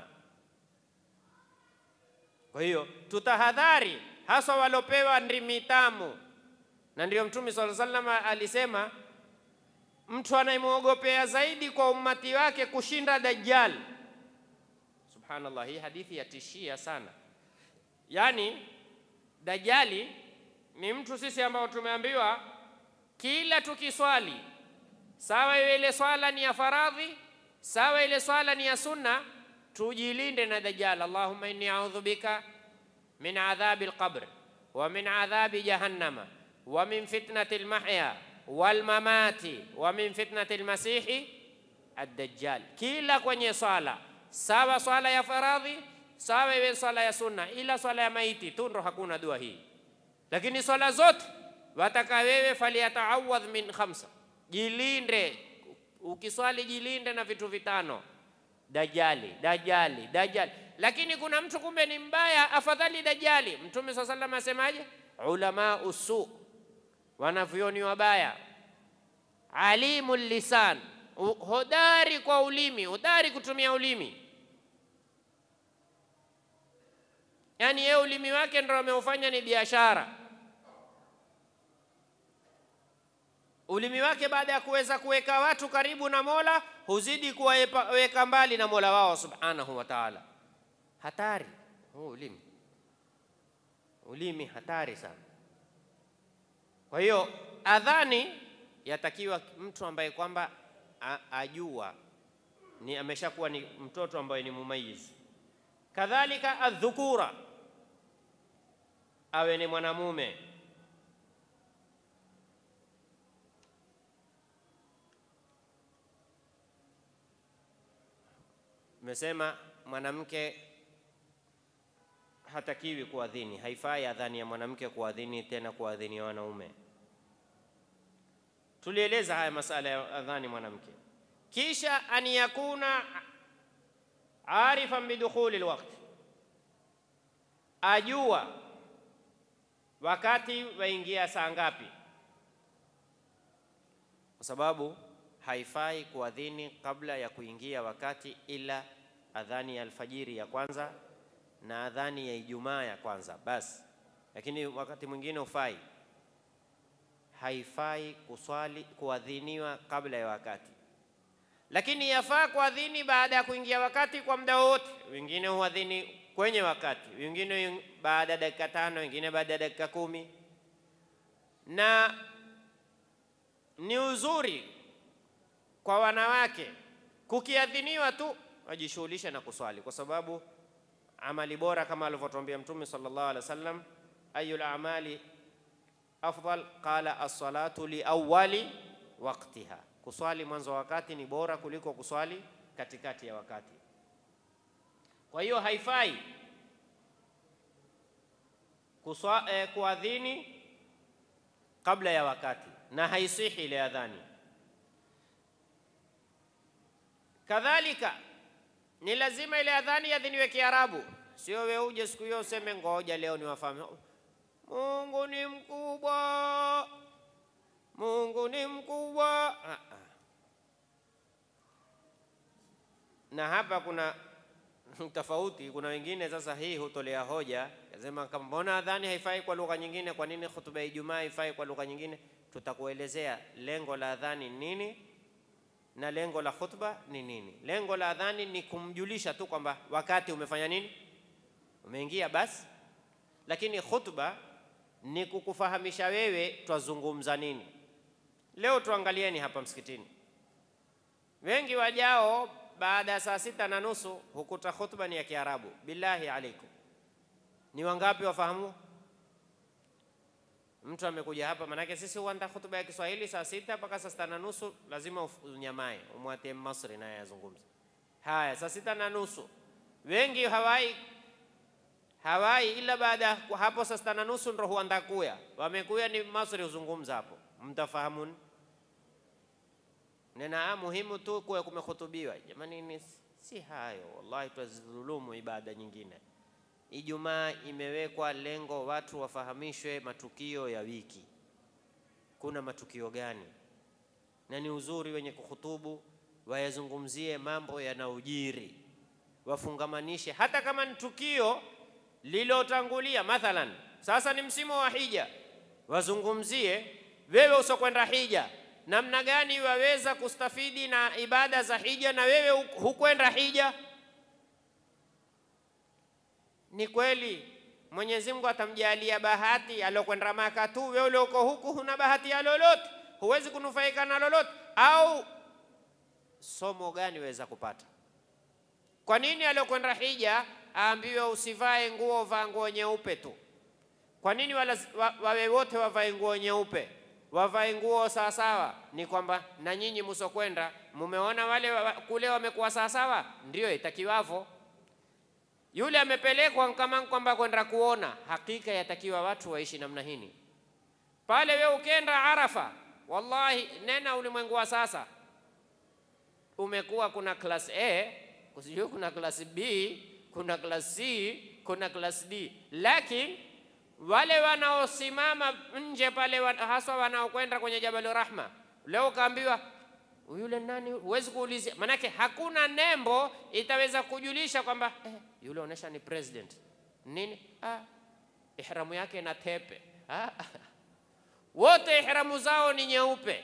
Kwa hiyo tutahadhari, hasa walopewa ndimi tamu. Na ndio Mtume sallallahu alaihi wasallam alisema, mtu anayemuogopea zaidi kwa ummati wake kushinda Dajjal. Subhanallah, hii hadithi yatishia sana. Yani Dajjali ni mtu sisi ambao tumeambiwa kila tukiswali, sawa ile swala ni ya faradhi, sawa ile swala ni ya sunna, tujilinde na Dajjal. Allahumma inni a'udhu bika min adhabi al-qabr wa min adhabi jahannama wa min fitnati al-mahya wal mamati wa min fitnati al-masihi ad-dajjal. Kila kwenye swala, sawa swala ya faradhi, sawa ile swala ya sunna, ila swala ya maiti tu ndo hakuna dua hii. Lakini swala zote wataka wewe faliyataawadh min 5. Jilinde, ukiswali jilinde na vitu vitano. Dajjali, Dajjali, Dajjali. Lakini kuna mtu kumbe ni mbaya, afadhali Dajjali. Mtume sallallahu alaihi wasallam asemaje? Ulama usu, wanavyoni wabaya. Alimul lisan, hodari kwa ulimi, hodari kutumia ulimi. Yani yeye ulimi wake ndio ameufanya ni biashara. Ulimi wake baada ya kuweza kuweka watu karibu na Mola, huzidi kuweka mbali na Mola wao subhanahu wa ta'ala. Hatari ulimi, ulimi hatari sana. Kwa hiyo adhani yatakiwa mtu ambaye kwamba ajua ni ameshakuwa ni mtoto ambaye ni mumayiz. Kadhalika adhukura, awe ni mwanamume. Mesema mwanamke hatakiwi kuadhini, haifai adhani ya mwanamke kuadhini, tena kuadhini wanaume. Tulieleza haya masala ya adhani mwanamke. Kisha an yakuna arifan bidukhuli alwaqt, ajua wakati waingia saa ngapi, kwa sababu haifai kuadhini kabla ya kuingia wakati, ila adhani ya alfajiri ya kwanza na adhani ya Ijumaa ya kwanza basi. Lakini wakati mwingine ufai, haifai kuswali kuadhiniwa kabla ya wakati. Lakini yafaa kuadhini baada ya kuingia wakati kwa muda wote. Wengine huadhini kwenye wakati, wengine baada ya dakika 5, wengine baada ya dakika 10. Na ni uzuri kwa wanawake kukiadhiniwa tu wajishughulishe na kuswali, kwa sababu amali bora kama alivyotuambia Mtume sallallahu alaihi wasallam, ayul a'mali afdal, qala as-salatu li awwali waqtiha, kuswali mwanzo wa wakati ni bora kuliko kuswali katikati ya wakati. Kwa hiyo haifai kuadhini kabla ya wakati, na haisihi ile adhani. Kadhalika ni lazima ile adhani adhiniwe Kiarabu, sio wewe uje siku hiyo useme ngoja leo niwafahamu Mungu ni mkubwa, Mungu ni mkubwa. Na hapa kuna tofauti. Kuna wengine sasa hii hutolea hoja, nasema kama mbona adhani haifai kwa lugha nyingine, kwa nini hutuba ya Ijumaa haifai kwa lugha nyingine? Tutakuelezea lengo la adhani nini na lengo la khutba ni nini. Lengo la adhani ni kumjulisha tu kwamba wakati umefanya nini, umeingia basi. Lakini khutba ni kukufahamisha wewe twazungumza nini. Leo tuangalieni hapa msikitini, wengi wajao baada ya saa 6:30 hukuta khutba ni ya Kiarabu. Billahi alaikum, ni wangapi wafahamu? Mtu amekuja hapa, manake sisi huanza khutba ya Kiswahili saa 6 mpaka saa 6:30, lazima unyamae umwate Masri naye azungumze. Haya, saa 6:30 wengi hawai ila baada hapo saa 6:30 ndio huanza kuya, wamekuya ni Masri uzungumza hapo, mtafahamuni. nena muhimu tu kuwe kumehutubiwa. Jamani, ni si hayo, wallahi tuzidhulumu ibada nyingine. Ijumaa imewekwa lengo watu wafahamishwe matukio ya wiki. Kuna matukio gani? Na ni uzuri wenye kuhutubu wayazungumzie mambo yanaojiri, wafungamanishe hata kama ni tukio lilotangulia. Mathalan, sasa ni msimu wa hija, wazungumzie wewe usokwenda hija, namna gani waweza kustafidi na ibada za hija na wewe hukwenda hija. Ni kweli Mwenyezi Mungu atamjalia bahati alokwenda Maka tu, wewe ulioko huku huna bahati ya lolote, huwezi kunufaika na lolote. Au somo gani waweza kupata? Kwa nini alokwenda hija aambiwe usivae nguo, vaa nguo nyeupe tu? Kwa nini wawe wote wavae nguo nyeupe, wavae nguo sawa sawa? Ni kwamba na nyinyi msokwenda mumeona wale kule wamekuwa sawa sawa, ndio itakiwavo. Yule amepelekwa kama kwamba kwenda kuona, hakika yatakiwa watu waishi namna hii. Pale wewe ukenda Arafa, wallahi nena ulimwengu wa sasa umekuwa kuna class A, kusijui kuna class B, kuna class C, kuna class D. Lakini wale wanaosimama nje pale, haswa wanaokwenda kwenye Jabal Rahma, leo kaambiwa yule nani, huwezi kuulizia, manake hakuna nembo itaweza kujulisha kwamba yule onesha ni president nini. Ihramu yake na tepe. Wote ihramu zao ni nyeupe.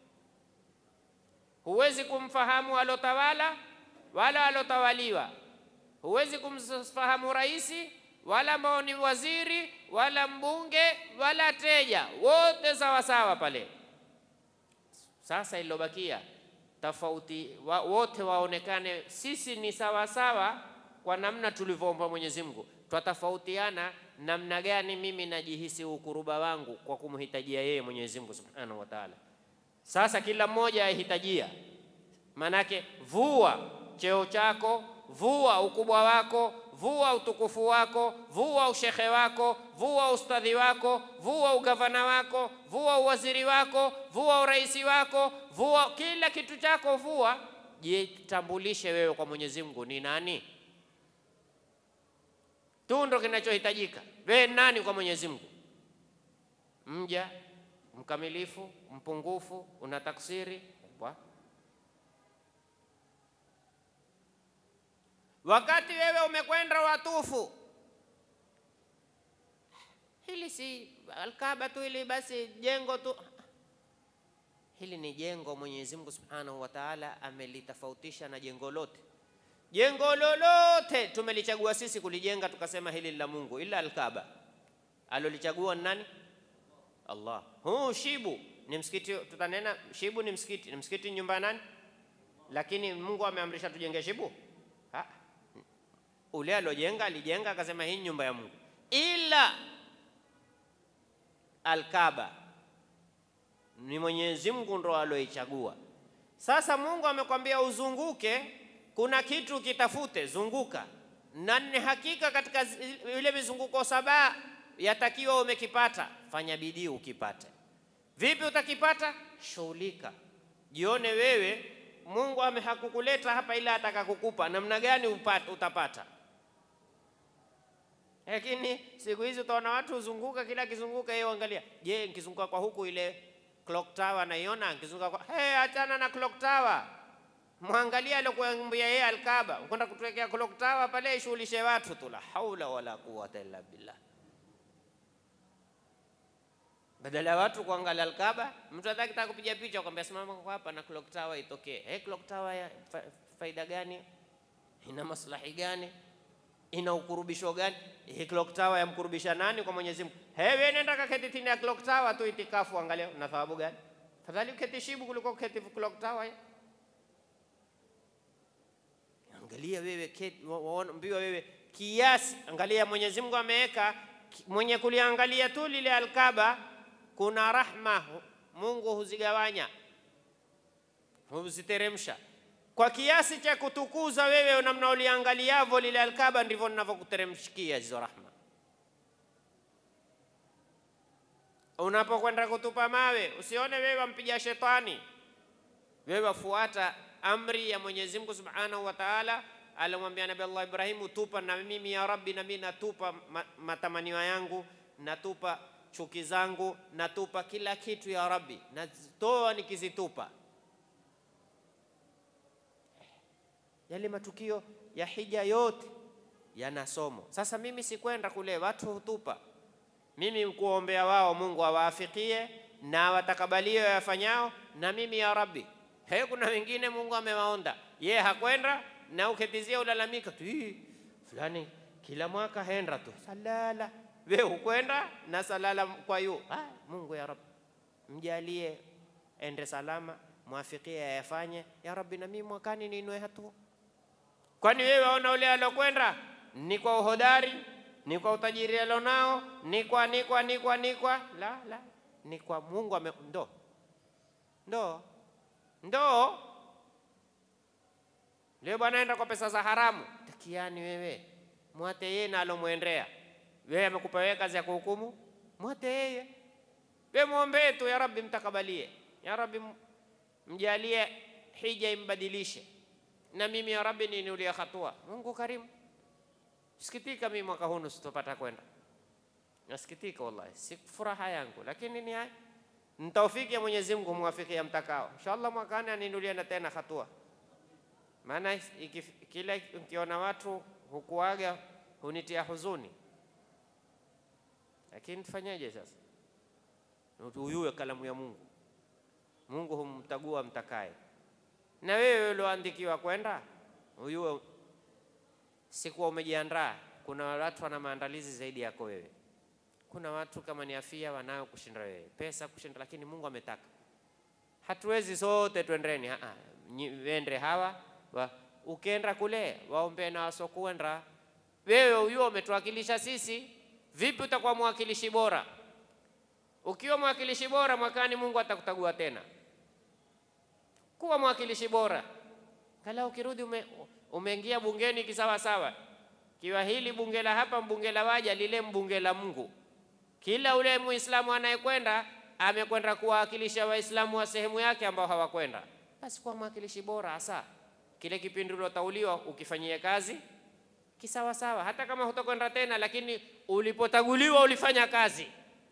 Huwezi kumfahamu alotawala wala alotawaliwa, huwezi kumfahamu raisi wala ambao ni waziri wala mbunge wala teja, wote sawa sawa pale. Sasa ilobakia tofauti, wote waonekane sisi ni sawa sawa kwa namna tulivyoomba Mwenyezi Mungu. Twatofautiana namna gani mimi najihisi ukuruba wangu kwa kumhitajia yeye Mwenyezi Mungu Subhanahu wa Ta'ala. Sasa kila mmoja ahitajia, manake vua cheo chako, vua ukubwa wako, vua utukufu wako, vua ushekhe wako, vua ustadhi wako, vua ugavana wako, vua uwaziri wako, vua uraisi wako, vua kila kitu chako, vua. Jitambulishe wewe kwa Mwenyezi Mungu ni nani tu, ndo kinachohitajika. Wewe nani kwa Mwenyezi Mungu? Mja mkamilifu, mpungufu, una taksiri. Wakati wewe umekwenda watufu, hili si Al-Kaaba tu, ili basi jengo tu. Hili ni jengo Mwenyezi Mungu Subhanahu wa Ta'ala amelitofautisha na jengo lote. Jengo lolote tumelichagua sisi kulijenga tukasema hili la Mungu, ila Al-Kaaba alolichagua nani? Allah. Shibu ni msikiti, tutanena Shibu ni msikiti nyumba nani? Lakini Mungu ameamrisha tujenge Shibu? Ule alojenga alijenga akasema hii nyumba ya Mungu, ila Al-Kaaba ni Mwenyezi Mungu ndo aloichagua. Sasa Mungu amekwambia uzunguke, kuna kitu kitafute, zunguka. Na ni hakika katika ile mizunguko 7 yatakiwa umekipata, fanya bidii ukipate. Vipi utakipata? Shughulika, jione wewe Mungu hakukuleta hapa ila ataka kukupa, namna gani utapata. Lakini siku hizi utaona watu uzunguka, kila kizunguka yeye angalia, je, nikizunguka kwa huku ile clock tower naiona, nikizunguka kwa achana na clock tower, muangalia aliyokuambia yeye Al-Kaaba. Ukwenda kutuwekea clock tower pale ishughulishe watu tu, la haula wala quwwata illa billah. Badala ya watu kuangalia Al-Kaaba, mtu ataka kupiga picha akwambia simama kwa hapa na clock tower itokee. Clock tower ya faida gani? Ina maslahi gani? Ina ukurubisho gani? Clock tower yamkurubisha nani kwa Mwenyezi Mungu? Wewe nenda kaketi chini ya clock tower tu itikafu, angalia una thawabu gani? Fadhali uketi Shibu kuliko uketi clock tower. Angalia wewe waambiwa wewe kiasi, angalia Mwenyezi Mungu ameweka mwenye kuliangalia tu lile Al-Kaaba kuna rahma, Mungu huzigawanya, huziteremsha kwa kiasi cha kutukuza wewe namna uliangaliavyo lile Al-Kaaba, ndivyo ninavyokuteremshikia hizo rahma. Unapokwenda kutupa mawe usione wewe wampiga shetani, Wewe wafuata amri ya Mwenyezi Mungu Subhanahu wa Ta'ala, alimwambia Nabii Allah Ibrahim, tupa na mimi ya Rabbi, na mimi natupa matamanio yangu, natupa chuki zangu, natupa kila kitu ya Rabbi, natoa nikizitupa. Yale matukio ya hija yote yana somo. Sasa mimi sikwenda kule, watu hutupa. Mimi kuombea wao Mungu awaafikie na watakabalie yafanyao, na mimi ya Rabbi. Kuna wengine Mungu amewaonda, yeye hakwenda, na ukitizia ulalamika tu, fulani kila mwaka henda tu salala, wewe ukwenda na salala kwa yu. Mungu ya Rabbi mjalie ende salama, muafikie yafanye ya Rabbi, na mimi mwakani niinue hatua. Kwani wewe waona ule alokwenda ni kwa uhodari, ni kwa utajiri alionao, ni kwa la, ni kwa Mungu ndo leo bwana enda kwa pesa za haramu. Takiani wewe, mwate yeye na alomwendea. Wewe amekupa wewe kazi ya kuhukumu, mwate yeye. Wewe muombe tu ya Rabbi mtakabalie, ya Rabbi mjalie hija imbadilishe, na mimi ya Rabbi niinulie hatua. Mungu karimu. Sikitika mimi mwaka huu sitopata kwenda, nasikitika wallahi, si furaha yangu, lakini ni haya nitaufiki ya Mwenyezi Mungu, muwafikia mtakao. Inshallah mwakani aniinulie na tena hatua. Maana kila ukiona watu hukuaga hunitia huzuni, lakini tufanyaje sasa? Uyue kalamu ya Mungu, Mungu humtagua mtakaye. Na wewe ulioandikiwa kwenda uyue sikuwa umejiandaa. Kuna watu wana maandalizi zaidi yako wewe. Kuna watu kama ni afia wanayo kushinda wewe, pesa kushinda, lakini Mungu ametaka. Hatuwezi sote twendeni, wende hawa ukienda kule waombe na wasokuenda. Wewe huyo umetuwakilisha sisi, vipi utakuwa mwakilishi bora? Ukiwa mwakilishi bora mwakani Mungu atakutagua tena. Kuwa mwakilishi bora. Kala ukirudi umeingia bungeni kisawa sawa. Kiwa hili bunge la hapa, mbunge la waja, lile mbunge la Mungu. Kila ule Muislamu anayekwenda amekwenda kuwakilisha Waislamu wa sehemu yake ambao hawakwenda. Basi kuwa mwakilishi bora hasa. Kile kipindi ulotauliwa ukifanyia kazi kisawa sawa, hata kama hutakwenda tena, lakini ulipotaguliwa ulifanya kazi.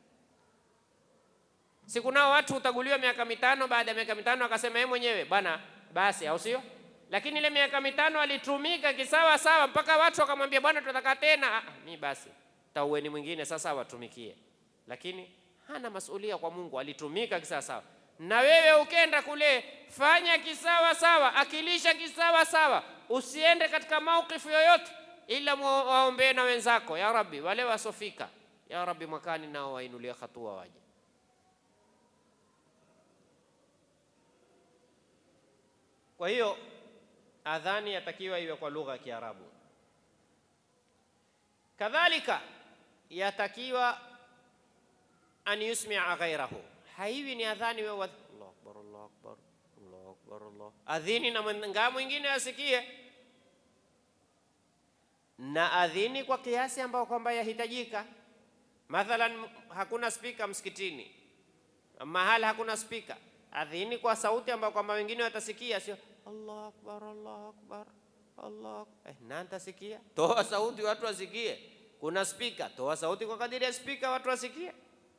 Siku nao watu utaguliwa miaka 5, baada ya miaka 5 akasema yeye mwenyewe bana basi, au sio? Lakini ile miaka 5 alitumika kisawa sawa mpaka watu wakamwambia bwana tunataka tena. Mimi basi taueni mwingine sasa watumikie. Lakini hana masulia kwa Mungu, alitumika kisawa sawa. Na wewe ukenda kule fanya kisawa sawa, akilisha kisawa sawa. Usiende katika maukifu yoyote ila waombe na wenzako, ya Rabbi wale wasofika, ya Rabbi mwakani nao wainulie hatua waje. Kwa hiyo adhani yatakiwa iwe kwa lugha ya Kiarabu. Kadhalika yatakiwa an yusmi'a ghayrahu. Haiwi ni adhani wewe Allahu akbar Allahu akbar Allahu akbar Allah, adhini na mwingine mwingine asikie, na adhini kwa kiasi ambao kwamba yahitajika. Mathalan hakuna spika msikitini, mahali hakuna spika, adhini kwa sauti ambayo kwamba wengine watasikia, sio Allahu akbar Allahu akbar Allah. Na nitasikia, toa sauti watu wasikie. Kuna spika, toa sauti kwa kadiri ya spika watu wasikie.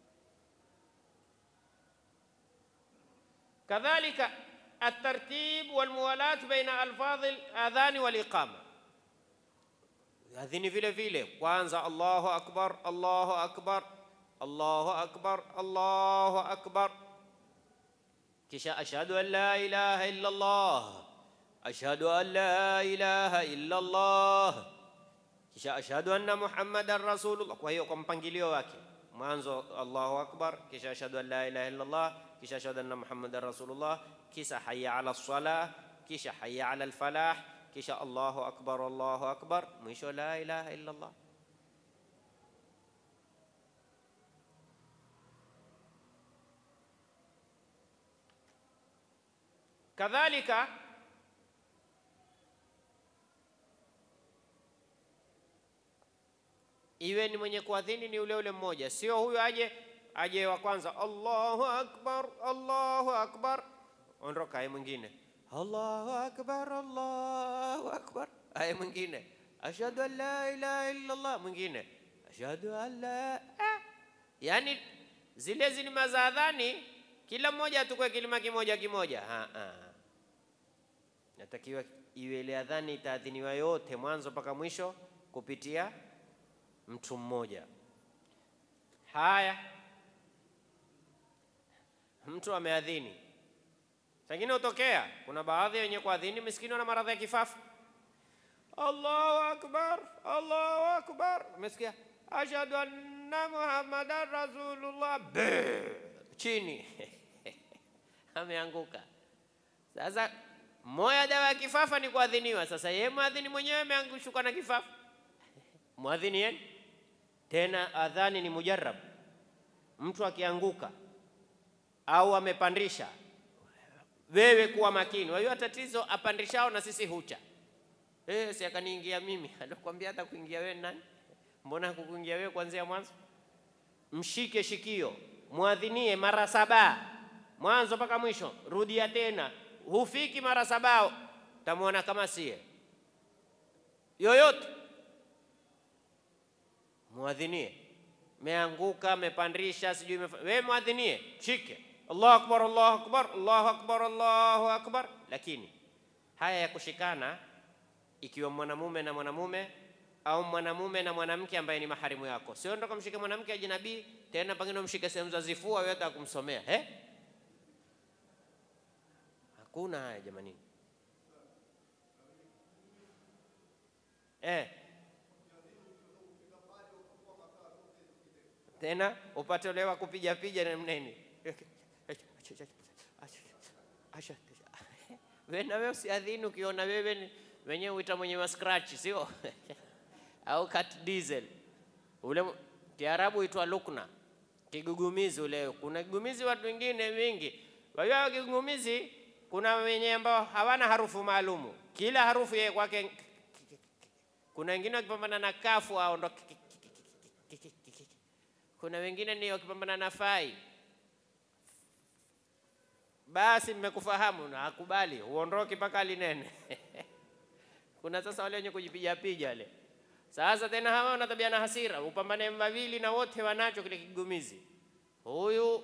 Kadhalika at-tartib wal muwalat baina alfadh al-adhan wal iqama. Adhini vile vile kwanza Allahu akbar Allahu akbar Allahu akbar Allahu akbar, kisha ashhadu an la ilaha illa Allah, ashhadu an la ilaha illa Allah, kisha ashhadu anna Muhammadar Rasulullah. Kwa hiyo kwa mpangilio wake, mwanzo Allahu akbar, kisha ashhadu an la ilaha illa Allah, kisha ashhadu anna Muhammadar Rasulullah, kisha hayya ala salah, kisha hayya ala al-falah, kisha Allahu akbar, mwisho la ilaha illa Allah. Kadhalika iwe ni mwenye kuadhini ni ule ule mmoja, sio huyo aje wa kwanza Allahu akbar Allahu akbar, ondoka. Aya mwingine, Allahu akbar, Allahu akbar. Aya mwingine, ashhadu an la ilaha illa Allah. Mwingine, ashhadu an la yani zile zilima za adhani kila mmoja atukue kilima kimoja kimoja. Natakiwa iwe ile adhani itaadhiniwa yote mwanzo mpaka mwisho kupitia mtu mmoja. Haya, mtu ameadhini, pengine utokea kuna baadhi wenye kuadhini miskini na maradhi ya kifafa. Allahu akbar, Allahu akbar. Umesikia? Ashhadu anna Muhammadan Rasulullah. Chini. Ameanguka. Sasa moja dawa ya kifafa ni kuadhiniwa. Sasa yeye muadhini mwenyewe ameangushwa na kifafa. Muadhini yeye tena adhani ni mujarrab. Mtu akianguka au amepandisha, wewe kuwa makini. Wewe tatizo apandishao na sisi hucha. Si akaniingia mimi. Alikwambia hata kuingia wewe nani? Mbona hakukuingia wewe kuanzia mwanzo? Mshike shikio, muadhinie mara 7 mwanzo mpaka mwisho, rudia tena. Hufiki mara 7 tamuona kama sie yoyote. Muadhinie, meanguka, mepandisha, sijui wewe muadhinie, shike Allahu akbar, Allahu akbar, Allahu akbar, Allahu akbar. Lakini haya ya kushikana, ikiwa mwanamume na mwanamume au mwanamume na mwanamke ambaye ni maharimu yako, sio ndo kumshika mwanamke ajnabi tena pengine umshike sehemu za zifua wewe hata kumsomea. Hakuna haya jamani. Tena upate olewa kupiga piga na mneni. Wewe na wewe usiadhini ukiona wewe wenyewe uita mwenye scratch, sio? Au cut diesel. Ule Kiarabu huitwa lukna. Kigugumizi ule. Kuna kigugumizi watu wengine wingi. Kwa hiyo kigugumizi kuna wenye ambao hawana harufu maalumu. Kila harufu yeye kwake. Kuna wengine wakipambana na kafu au ndo. Kuna wengine ni wakipambana na fai. Basi mmekufahamu na hakubali uondoke mpaka linene. Kuna sasa wale wenye kujipiga piga wale. Sasa tena hawa wana tabia na hasira, upambane mawili na wote wanacho kile kigumizi. Huyu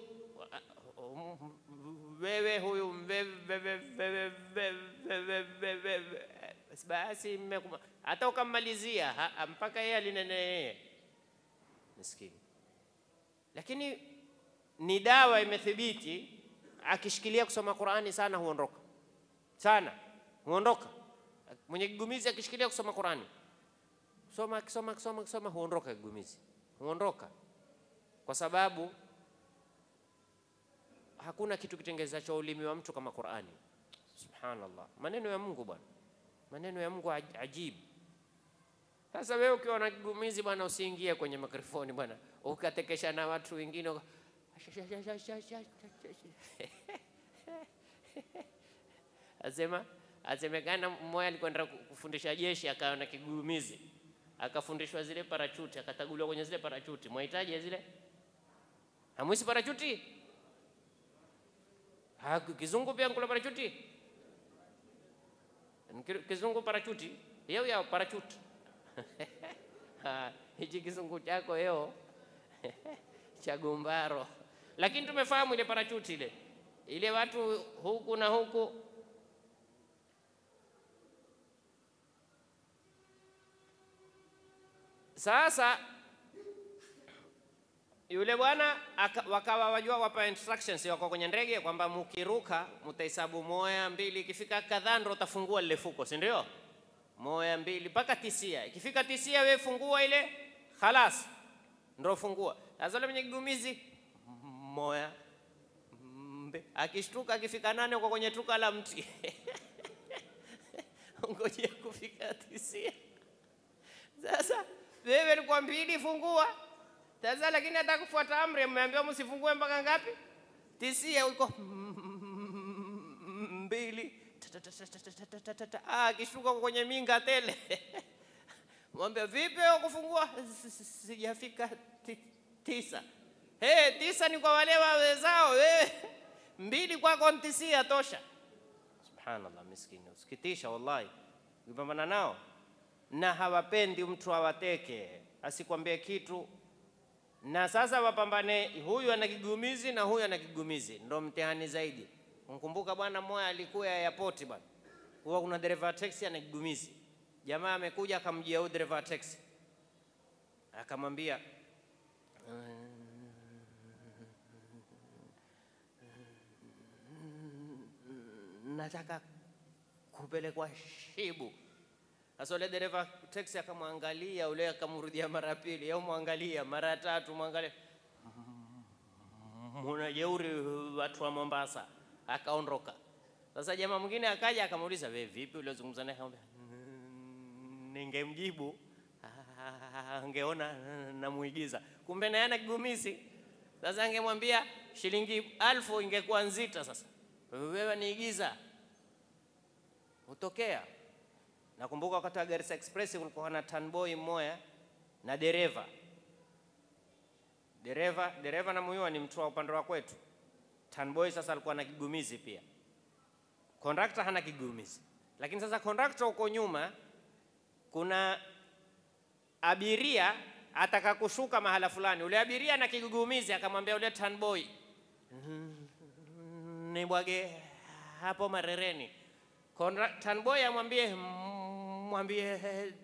wewe, huyu basi hata ukammalizia mpaka yeye alinene miskini. Lakini ni dawa imethibiti, akishikilia kusoma Qur'ani sana huondoka. Sana huondoka. Mwenye kigumizi akishikilia kusoma Qur'ani, kusoma huondoka kigumizi. Huondoka. Kwa sababu hakuna kitu kitengeza cha ulimi wa mtu kama Qur'ani. Subhanallah. Maneno ya Mungu bwana. Maneno ya Mungu ajibu. Sasa wewe ukiwa na kigumizi bwana, usiingie kwenye mikrofoni bwana, ukatekesha na watu wengine. Asemekana mmoja alikwenda kufundisha jeshi, akawa na kigumizi, akafundishwa zile parachuti, akataguliwa kwenye zile parachuti. Mwahitaji zile? Hamwisi parachuti? Kizungu pia nkula parachuti? Kizungu parachuti? Yao parachuti. Hichi kizungu chako yeo cha gumbaro. Lakini tumefahamu ile parachuti ile watu huku na huku. Sasa yule bwana wakawa wajua wapa instructions wako kwenye ndege kwamba mkiruka mtahesabu 1 2, ikifika kadhaa ndo utafungua lile fuko, si ndio? 1 2 mpaka 9. Ikifika 9 wewe fungua ile, خلاص ndo fungua. Sasa yule mwenye kigumizi 1 2, akishtuka akifika 8 uko kwenye tuka la mti. Ngoje kufika 9. Sasa wewe ulikuwa 2 fungua. Sasa lakini hata kufuata amri mmeambiwa msifungue mpaka ngapi? 9 uko 2. Akishtuka kwenye minga tele. Mwambie vipi kufungua? Sijafika 9. 9 ni kwa wale wawezao wewe. mbili kwako ntisia tosha. Subhanallah, miskini, usikitisha wallahi. Ukipambana nao na hawapendi mtu awateke, asikwambie kitu. Na sasa wapambane, huyu ana kigumizi na huyu ana kigumizi, ndo mtihani zaidi. Mkumbuka bwana mmoja alikuwa airport bwana. Huwa kuna dereva taxi ana kigumizi. Jamaa amekuja akamjia huyo dereva taxi. Akamwambia nataka kupelekwa Shibu. Sasa yule dereva taxi akamwangalia yule, akamrudia mara pili, au muangalia mara tatu, muangalia, mwana jeuri watu wa Mombasa, akaondoka. Sasa jamaa mwingine akaja akamuuliza, wewe vipi uliozungumza naye? Akamwambia ningemjibu angeona namuigiza, kumbe naye ana kigumizi. Sasa angemwambia shilingi 1000 ingekuwa nzita. Sasa wewe niigiza utokea. Nakumbuka wakati wa Garissa Express kulikuwa na tanboy mmoja na dereva na muyua ni mtu wa upande wa kwetu. Tanboy sasa alikuwa na kigumizi pia. Conductor hana kigumizi. Lakini sasa conductor uko nyuma, kuna abiria ataka kushuka mahala fulani. Ule abiria na kigumizi akamwambia ule tanboy, nibwage hapo Marereni. Tanboy amwambie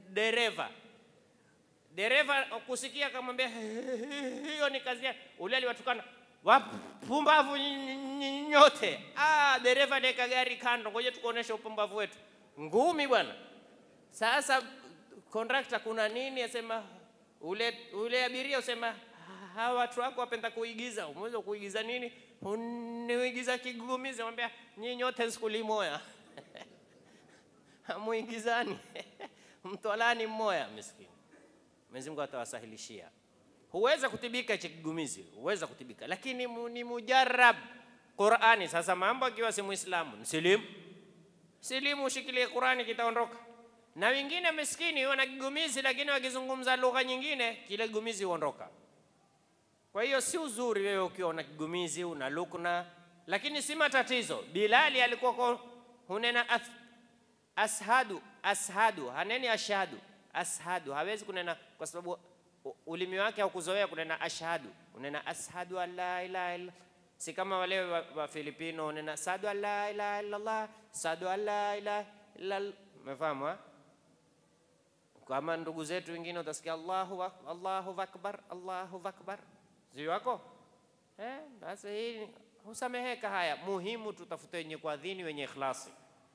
dereva kusikia, akamwambia hiyo ni kazi yake. Ule aliwatukana, wapumbavu nyote. Dereva leka gari kando, ngoja tukuonesha upumbavu wetu. Ngumi bwana. Sasa conductor kuna nini? Asema ule abiria usema, hawa watu wako wapenda kuigiza. Umeweza kuigiza nini? Uniigiza kigumizi. Amwambia nyinyi nyote skuli moja. Hamuigizani. Mtwalani mmoja miskini. Mwenyezi Mungu atawasahilishia. Huweza kutibika kigumizi, huweza kutibika, lakini ni mujarrab Qur'ani. Sasa mambo akiwa si Muislamu, silimu ushikilie Qur'ani kitaondoka. Na wengine miskini wana kigumizi, lakini wakizungumza lugha nyingine kile kigumizi huondoka. Kwa hiyo si uzuri wewe ukiwa una kigumizi una lukna, lakini si matatizo. Bilali alikuwa hunena ashadu, haneni ashadu, hawezi kunena kwa sababu ulimi wake haukuzoea kunena ashhadu. Unena ashhadu an la ilaha illa, si kama wale wa Filipino unena ashhadu an la ilaha illa Allah, ashhadu an la ilaha illa, umefahamu? Kama ndugu zetu wengine utasikia Allahu akbar, Allahu akbar, sio wako basi hii husameheka. Haya muhimu, tutafute wenye kuadhini wenye ikhlasi.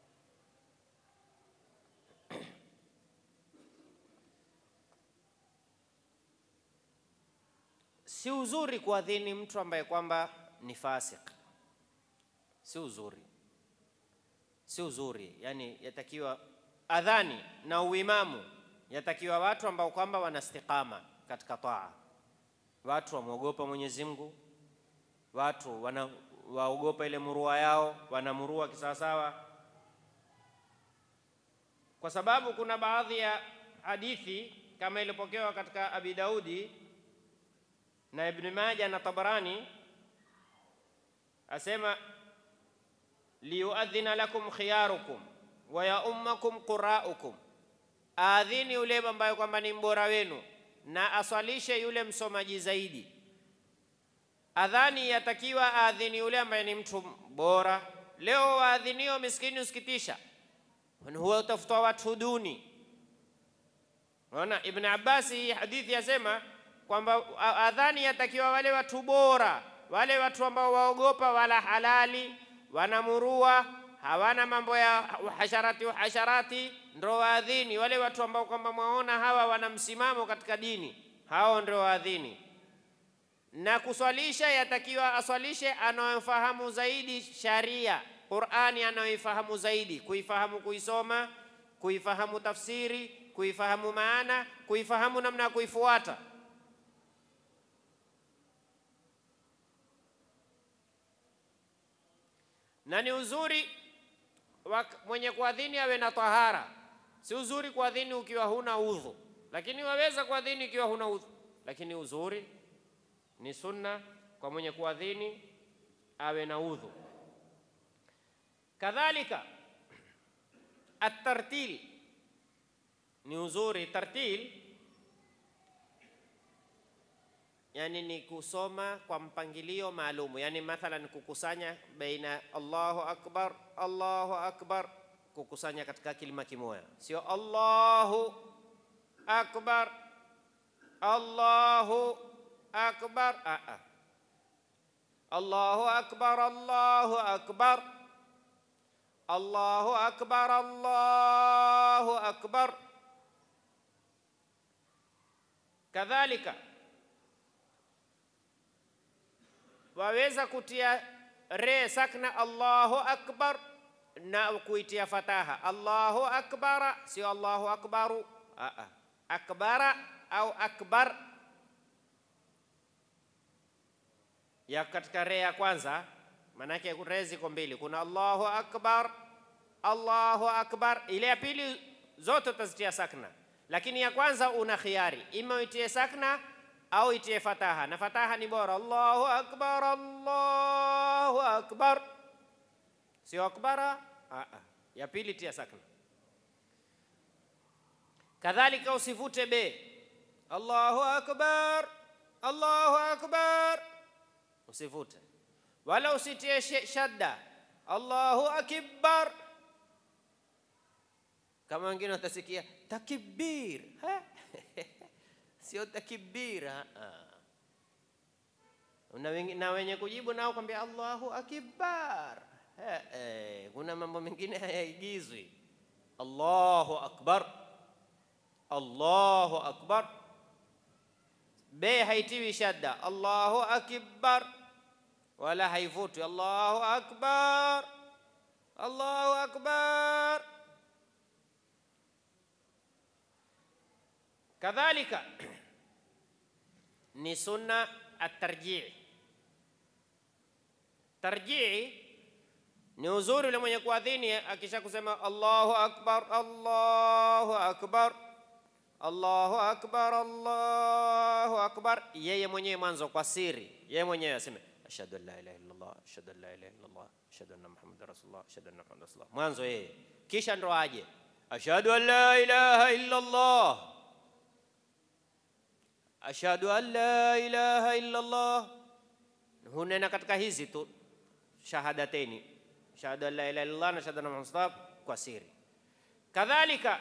Si uzuri kuadhini mtu ambaye kwamba ni fasik. Si uzuri. Yani yatakiwa adhani na uimamu, yatakiwa watu ambao kwamba wana istiqama katika taa. Watu wamuogopa Mwenyezi Mungu, watu waogopa ile murua yao, wanamurua kisawasawa. Kwa sababu kuna baadhi ya hadithi kama ilipokewa katika Abi Daudi na Ibn Majah na Tabarani, asema liyuadhina lakum khiyarukum wa ya ummakum quraukum, adhini yule ambaye kwamba ni mbora wenu na aswalishe yule msomaji zaidi. Adhani yatakiwa adhini yule ambaye ni mtu bora. Leo waadhinio miskini usikitisha, huwa utafuta watu duni. Unaona Ibn Abbas hii hadithi yasema kwamba adhani yatakiwa wale watu bora, wale watu ambao waogopa wala halali, wanamurua, hawana mambo ya hasharati, ndio waadhini. Wale watu ambao kwamba mwaona hawa wana msimamo katika dini, hao ndio waadhini. Na kuswalisha yatakiwa aswalishe anayefahamu zaidi sharia, Qur'ani anayefahamu zaidi, kuifahamu kuisoma, kuifahamu tafsiri, kuifahamu maana, kuifahamu namna ya kuifuata. Na ni uzuri mwenye kuadhini awe na tahara. Si uzuri kuadhini ukiwa huna udhu, lakini waweza kuadhini ukiwa huna udhu. Lakini uzuri ni sunna kwa mwenye kuadhini awe na udhu. Kadhalika at-tartil ni uzuri. Tartil yani ni kusoma kwa mpangilio maalum, yani mathalan kukusanya baina Allahu akbar, kukusanya katika kilima kimoja, sio Allahu akbar Allahu akbar. Allahu akbar Allahu akbar Allahu akbar Allahu akbar. Kadhalika waweza kutia re sakna Allahu akbar na kuitia fataha Allahu akbara, sio Allahu akbaru. Akbara au akbar ya katika re ya kwanza, manake re ziko mbili, kuna Allahu akbar Allahu akbar. Ile ya pili zote utazitia sakna, lakini ya kwanza una khiari, ima uitie sakna au itie fataha, na fataha ni bora. Allahu akbar Allahu akbar, sio akbara. Ya pili tia sakna. Kadhalika usivute be, Allahu akbar Allahu akbar, usivute, wala usitie shadda Allahu akbar, kama wengine watasikia takbir. Sio takbir. Na wenye kujibu nao kwambia Allahu akbar. Kuna mambo mengine hayaigizwi. Allahu akbar Allahu akbar, be haitiwi shadda Allahu akbar, wala haivuti Allahu akbar Allahu akbar. Kadhalika ni sunna at-tarjii. Tarjii ni uzuri yule mwenye kuadhini akisha kusema Allahu akbar Allahu akbar Allahu akbar Allahu akbar, yeye mwenyewe mwanzo kwa siri, yeye mwenyewe aseme ashhadu an la ilaha illallah ashhadu an la ilaha illallah ashhadu anna muhammadar rasulullah ashhadu anna muhammadar rasulullah, mwanzo yeye, kisha ndo aje ashhadu an la ilaha illallah ashhadu an la ilaha illallah. Hunena katika hizi tu shahadateni, ashhadu an la ilaha illallah na ashhadu anna muhammadar rasulullah, kwa siri. Kadhalika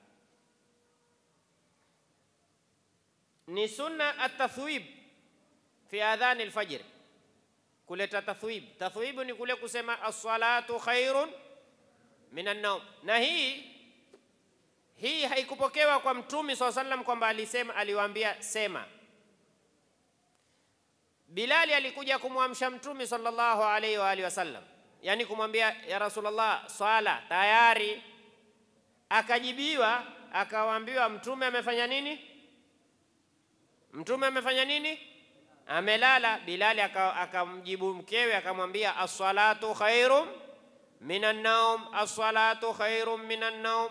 ni sunna at-tathwib fi adhan al-fajr, kuleta tathwib. Tathwib ni kule kusema as-salatu khairun minan nawm, na hii haikupokewa kwa Mtume SAW sallam kwamba alisema, aliwaambia sema. Bilali alikuja kumwamsha Mtume sallallahu alaihi wa alihi wasallam, yani kumwambia ya Rasulullah swala tayari. Akajibiwa akawaambiwa Mtume amefanya nini? Mtume amefanya nini? Amelala. Bilali akamjibu mkewe akamwambia as-salatu khairum minan naum as-salatu khairum minan naum.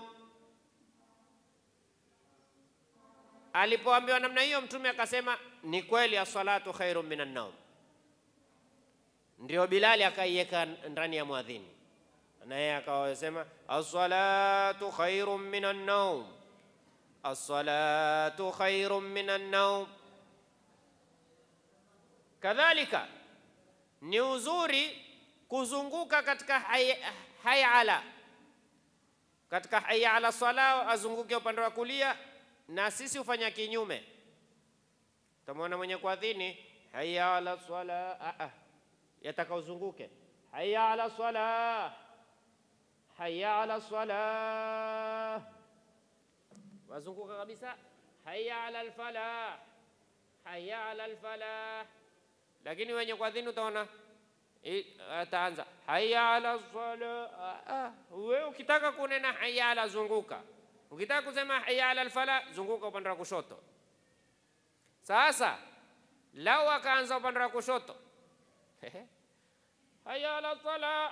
Alipoambiwa namna hiyo Mtume akasema ni kweli as-salatu khairum minan naum. Ndio Bilali akaiweka ndani ya muadhini, na yeye akawasema as-salatu khairum minan naum as-salatu khairun minan naum. Kadhalika ni uzuri kuzunguka katika hayya ala sala, azunguke upande wa kulia, na sisi ufanya kinyume. Tamwona mwenye kuadhini hayya ala sala, yataka uzunguke hayya ala sala hayya ala sala, wazunguka kabisa hayya ala al-falah hayya ala al-falah. Lakini wenye kuadhini utaona ataanza hayya ala salah. Wewe ukitaka kunena hayya ala zunguka, ukitaka kusema hayya ala al-falah zunguka upande wa kushoto. Sasa lau akaanza upande wa kushoto hayya ala salah,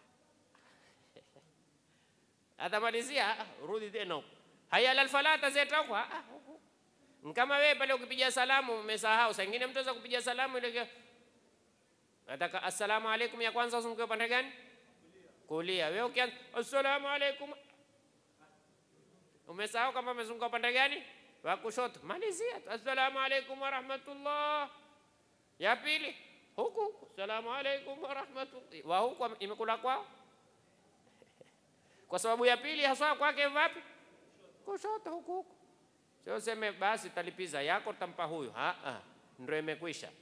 atamalizia rudi tena hayya ala al-falah, tazeta huko. Kama wewe pale ukipiga salamu umesahau, saa nyingine mtu anaweza kupiga salamu ile nataka assalamu alaykum ya kwanza uzunguke upande gani? kulia. Wewe ukianza assalamu alaikum, umesahau kama umezunguka upande gani wa kushoto, malizia assalamu alaikum wa rahmatullah. Ya pili huku assalamu alaikum wa rahmatullah, wa huku imekula kwao kwa sababu ya pili haswa kwake wapi? Kushoto huku. Sio sema basi talipiza yako tampa huyu, ndio imekwisha.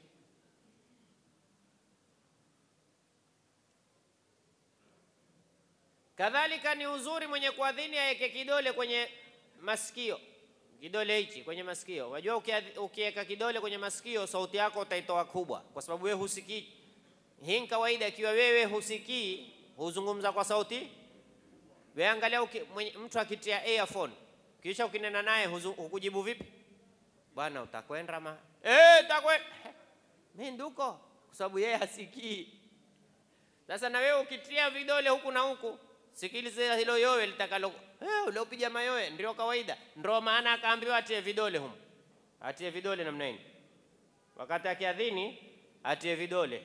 Kadhalika ni uzuri mwenye kuadhini aweke kidole kwenye masikio, kidole hichi kwenye masikio. Unajua ukiweka kidole kwenye masikio sauti yako utaitoa kubwa, kwa sababu wewe husikii. Hii ni kawaida, ikiwa wewe husikii huzungumza kwa sauti. Wewe angalia mtu akitia earphone kisha ukinena naye hukujibu vipi? Bwana utakwenda utakwenda. Mimi nduko, kwa sababu yeye hasikii. Sasa na wewe ukitia vidole huku na huku, sikiliza hilo yowe litakalo uliopiga mayowe, ndio kawaida. Ndio maana akaambiwa atie vidole huko. Atie vidole namna hii. Wakati akiadhini atie vidole.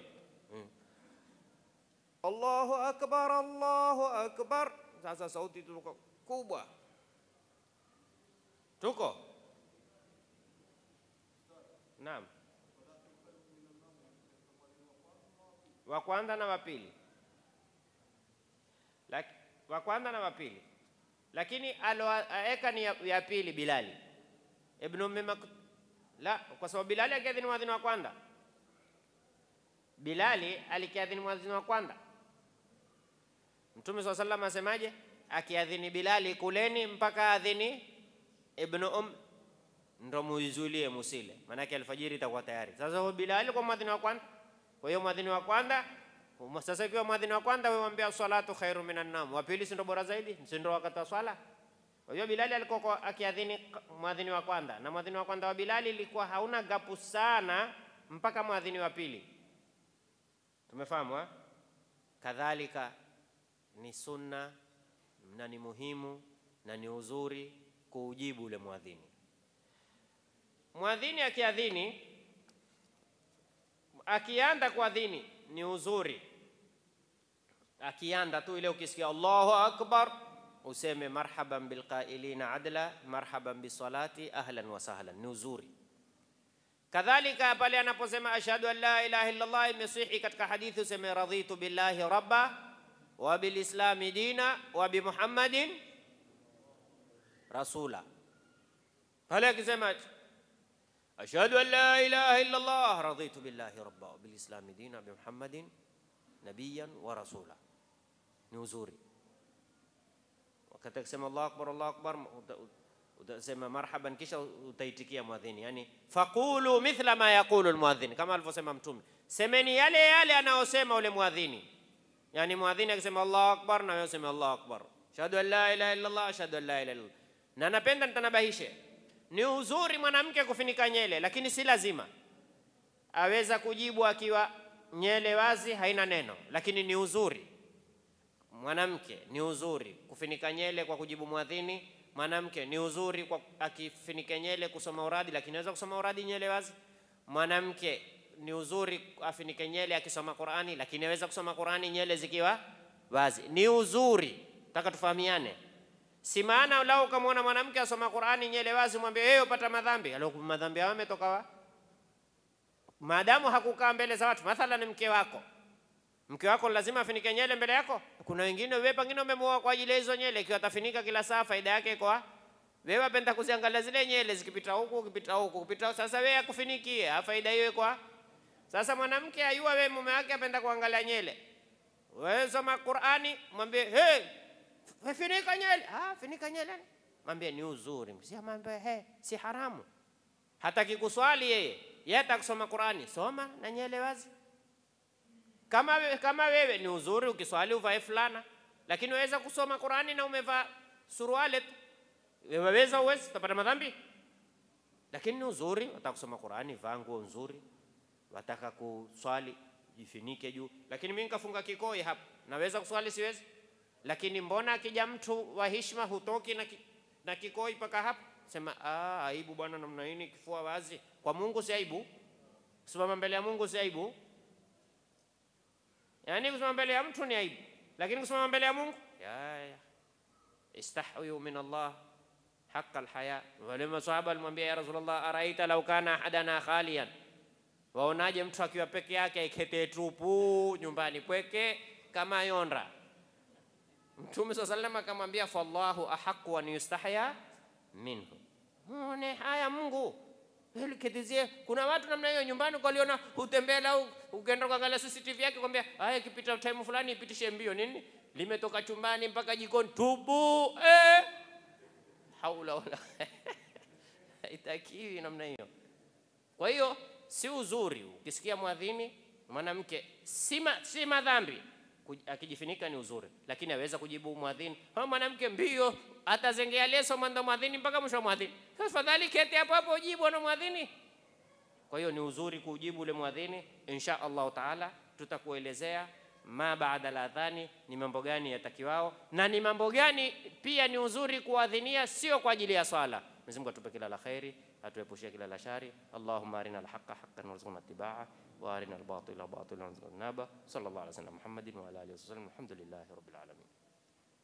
Allahu akbar, Allahu akbar. Sasa sauti tuko kubwa. Tuko? Naam. Wa kwanza na wa pili. Wa kwanza na wa pili. Lakini aloaeka ni ya pili Bilali. La, kwa sababu Bilali akiadhini mwadhini wa kwanza. Bilali alikiadhini mwadhini wa kwanza. Mtume SAW asemaje? Akiadhini Bilali kuleni mpaka adhini Ibn ndo muizulie musile, manake alfajiri itakuwa tayari. Sasa Bilali kwa mwadhini wa kwanza. Kwa hiyo mwadhini wa kwanza, sasa ikiwa mwadhini wa kwanza wewe mwambia salatu khairu minan nam, wa pili si ndo bora zaidi, si ndo wakati wa swala. Kwa hiyo Bilali alikuwa akiadhini mwadhini wa kwanza, na mwadhini wa kwanza wa Bilali ilikuwa hauna gapu sana mpaka mwadhini wa pili. Tumefahamu? Kadhalika ni sunna na ni muhimu na ni uzuri kuujibu ule muadhini. Muadhini akiadhini, akianda kuadhini ni uzuri. Akianda tu ile ukisikia Allahu akbar useme marhaban bilqailina adla, marhaban bisalati, ahlan wa sahlan, ni uzuri. Kadhalika pale anaposema ashhadu an la ilaha illa Allah, imesihi katika hadithi useme raditu billahi rabba wa bil islami dina wa bi Muhammadin rasula. Pale akisema ashhadu an la ilaha illa Allah raditu billahi rabba wa bil islami dina bi Muhammadin nabiyan wa rasula, ni uzuri. Wakati akisema Allahu akbar utasema marhaban, kisha utaitikia muadhini, yani faqulu mithla ma yaqulu almuadhin, kama alivyosema Mtume, semeni yale yale anaosema ule muadhini. Yani muadhini akisema Allahu akbar na wewe useme Allahu akbar, ashhadu an la ilaha illa Allah, ashhadu an la ilaha illa Allah. Na napenda nitanabahishe, ni uzuri mwanamke kufinika nyele, lakini si lazima. Aweza kujibu akiwa nyele wazi haina neno, lakini ni uzuri mwanamke, ni uzuri kufinika nyele kwa kujibu muadhini. Mwanamke ni uzuri kwa akifinika nyele kusoma uradi, lakini anaweza kusoma uradi nyele wazi. Mwanamke ni uzuri afinike nyele akisoma Qur'ani, lakini anaweza kusoma Qur'ani nyele zikiwa wazi. Ni uzuri, nataka tufahamiane. Si maana lao ukamwona mwanamke asoma Qur'ani nyele wazi mwambie yeye upata madhambi. Alio madhambi yao yametoka wapi? Maadamu hakukaa mbele za watu, mathalan mke wako. Mke wako lazima afinike nyele mbele yako. Kuna wengine wewe pengine umemuoa kwa ajili ya hizo nyele, ikiwa atafinika kila saa faida yake kwa wewe apenda kuziangalia zile nyele zikipita huku ukipita huku ukipita. Sasa wewe akufinikie, faida hiyo kwa. Sasa mwanamke ayua wewe mume wake apenda kuangalia nyele. Wewe soma Qur'ani mwambie hey, finika nyele. Finika nyele. Mwambie ni uzuri. Mwambie si haramu. Hataki kuswali yeye atakusoma Qur'ani, soma na nyele wazi. Kama wewe ni uzuri ukiswali uvae fulana, lakini waweza kusoma Qur'ani na umevaa suruali tu. Waweza uwezi utapata madhambi. Lakini ni uzuri wataka kusoma Qur'ani, vaa nguo nzuri. Wataka kuswali jifinike juu. Lakini mimi nikafunga kikoi hapa, naweza kuswali siwezi? Lakini mbona akija mtu wa heshima hutoki na kikoi paka hapa? Sema aibu bwana namna hii kifua wazi. Kwa Mungu si aibu. Kusimama mbele ya Mungu si aibu. Yani kusimama mbele ya mtu ni aibu. lakini kusimama mbele ya Mungu ya istahyu min Allah haqqa alhaya. Wale maswahaba alimwambia ya Rasulullah, araita law kana ahadana khaliyan, waonaje mtu akiwa peke yake aikete tupu nyumbani pweke kama yonda? Mtume sallallahu alayhi wasallam akamwambia fallahu ahaqqu an yustahya minhu, muone haya Mungu. Hili ketizie, kuna watu namna hiyo nyumbani kwa liona utembea au ukaenda kuangalia CCTV yake kwambia haya kipita time fulani ipitishe mbio nini, limetoka chumbani mpaka jikoni tubu haula wala itakiwi namna hiyo. Kwa hiyo si uzuri ukisikia mwadhini mwanamke, si madhambi akijifunika ni uzuri, lakini aweza kujibu mwadhini. Kama mwanamke mbio atazengea leso mwendo mwadhini mpaka mwisho mwadhini, tafadhali kete hapo hapo ujibu na mwadhini. Kwa hiyo ni uzuri kujibu ule mwadhini. Insha Allah taala tutakuelezea ma baada al-adhani ni mambo gani yatakiwao na ni mambo gani pia ni uzuri kuadhinia, sio kwa ajili ya swala. Mwenyezi Mungu atupe kila la khairi, atuepushie kila la shari. Allahumma arina al-haqqa haqqan warzuqna ittiba'ah wa arina al-batila batilan warzuqna ijtinaba. Sallallahu alaihi wasallam Muhammadin wa ala alihi wasallam. Alhamdulillahi rabbil alamin.